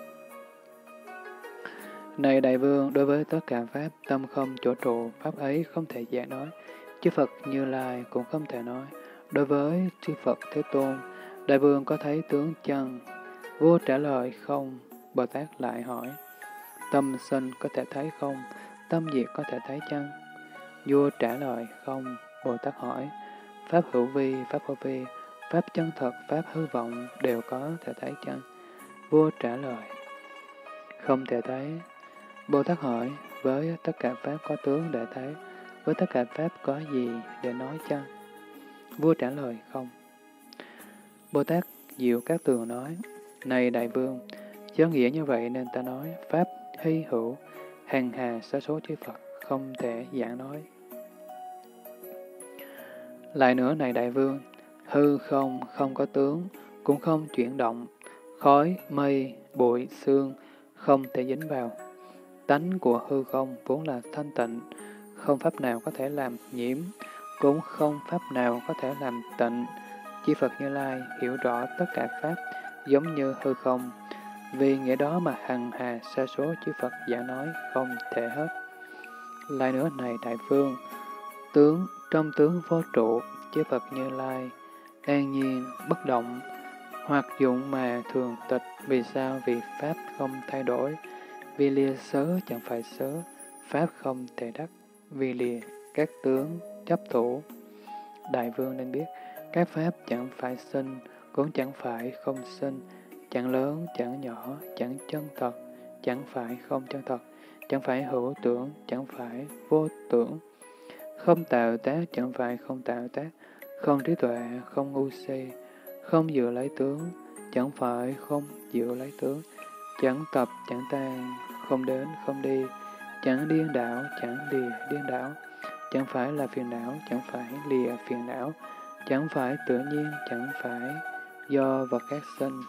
Này đại vương, đối với tất cả pháp, tâm không chỗ trụ, pháp ấy không thể giảng nói. Chư Phật Như Lai cũng không thể nói. Đối với chư Phật Thế Tôn, đại vương có thấy tướng chân? Vua trả lời không. Bồ Tát lại hỏi, tâm sinh có thể thấy không? Tâm diệt có thể thấy chăng? Vua trả lời không. Bồ Tát hỏi, pháp hữu vi, pháp vô vi, pháp chân thật, pháp hư vọng đều có thể thấy chăng? Vua trả lời, không thể thấy. Bồ Tát hỏi, với tất cả pháp có tướng để thấy, với tất cả pháp có gì để nói chăng? Vua trả lời không. Bồ Tát Diệu Cát Tường nói, này đại vương, do nghĩa như vậy nên ta nói, pháp hy hữu, hằng hà sa số chư Phật, không thể giảng nói. Lại nữa này đại vương, hư không, không có tướng, cũng không chuyển động, khói, mây, bụi, sương, không thể dính vào. Tánh của hư không vốn là thanh tịnh, không pháp nào có thể làm nhiễm, cũng không pháp nào có thể làm tịnh. Chư Phật Như Lai hiểu rõ tất cả pháp giống như hư không, vì nghĩa đó mà hằng hà sa số chư Phật giả nói không thể hết. Lại nữa này đại vương, trong tướng vô trụ, chư Phật Như Lai an nhiên, bất động, hoặc dụng mà thường tịch. Vì sao? Vì pháp không thay đổi. Vì lìa sớ chẳng phải sớ, pháp không thể đắc. Vì lìa các tướng chấp thủ. Đại vương nên biết, các pháp chẳng phải sinh, cũng chẳng phải không sinh, chẳng lớn, chẳng nhỏ, chẳng chân thật, chẳng phải không chân thật, chẳng phải hữu tưởng, chẳng phải vô tưởng, không tạo tác, chẳng phải không tạo tác, không trí tuệ, không ngu si, không dự lấy tướng, chẳng phải không dự lấy tướng, chẳng tập, chẳng tan, không đến, không đi, chẳng điên đảo, chẳng lìa điên đảo, chẳng phải là phiền não, chẳng phải lìa phiền não, chẳng phải tự nhiên, chẳng phải do vật khác sinh.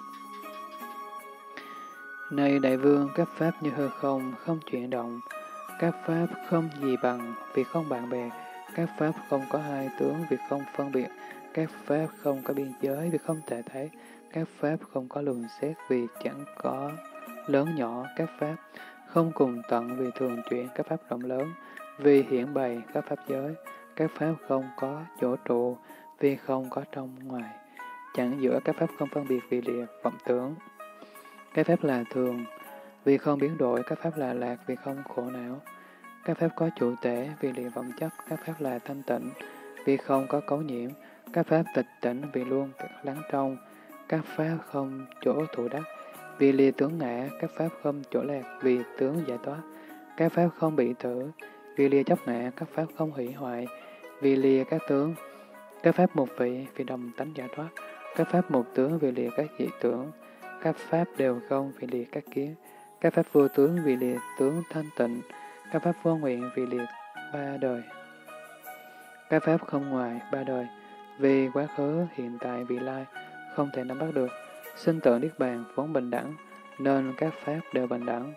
Này đại vương, các pháp như hư không, không chuyển động, các pháp không gì bằng, vì không bạn bè, các pháp không có hai tướng, vì không phân biệt, các pháp không có biên giới, vì không thể thấy, các pháp không có lường xét, vì chẳng có lớn nhỏ, các pháp không cùng tận, vì thường chuyển, các pháp rộng lớn, vì hiển bày các pháp giới, các pháp không có chỗ trụ, vì không có trong ngoài, chẳng giữa các pháp không phân biệt, vì lìa vọng tưởng. Các pháp là thường, vì không biến đổi, các pháp là lạc, vì không khổ não. Các pháp có chủ thể, vì lìa vọng chấp, các pháp là thanh tịnh, vì không có cấu nhiễm. Các pháp tịch tỉnh, vì luôn lắng trong. Các pháp không chỗ thụ đắc, vì lìa tướng ngã. Các pháp không chỗ lạc, vì tướng giải thoát. Các pháp không bị thử, vì lìa chấp ngã. Các pháp không hủy hoại, vì lìa các tướng. Các pháp một vị, vì đồng tánh giải thoát. Các pháp một tướng, vì lìa các dị tưởng. Các pháp đều không, vì lìa các kiến. Các pháp vô tướng, vì lìa tướng thanh tịnh. Các pháp vô nguyện, vì lìa ba đời. Các pháp không ngoài ba đời, vì quá khứ, hiện tại, vị lai, không thể nắm bắt được. Sinh tử niết bàn vốn bình đẳng, nên các pháp đều bình đẳng.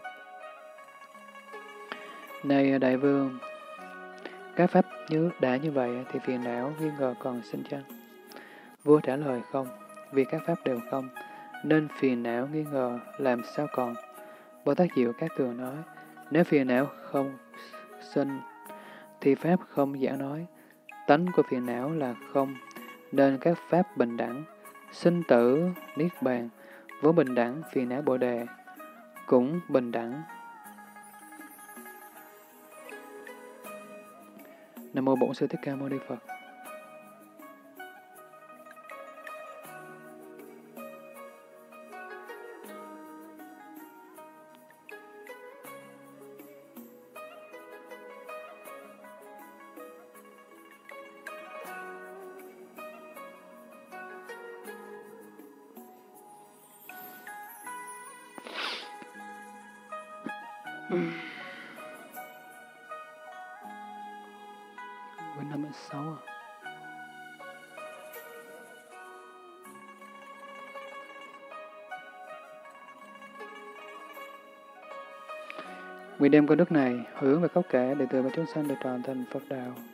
Này đại vương, các pháp đã như vậy thì phiền não nghi ngờ còn sinh chăng? Vua trả lời không, vì các pháp đều không, nên phiền não nghi ngờ làm sao còn. Bồ Tát Diệu Cát Tường nói, nếu phiền não không sinh, thì pháp không giảng nói. Tánh của phiền não là không, nên các pháp bình đẳng. Sinh tử, niết bàn, vốn bình đẳng, phiền não bồ đề, cũng bình đẳng. Nam mô Bổn Sư Thích Ca Mâu Ni Phật. Quyển 56 à? Nguyện đem công đức này hướng về khắp cả đệ tử và chúng sanh để tròn thành Phật đạo.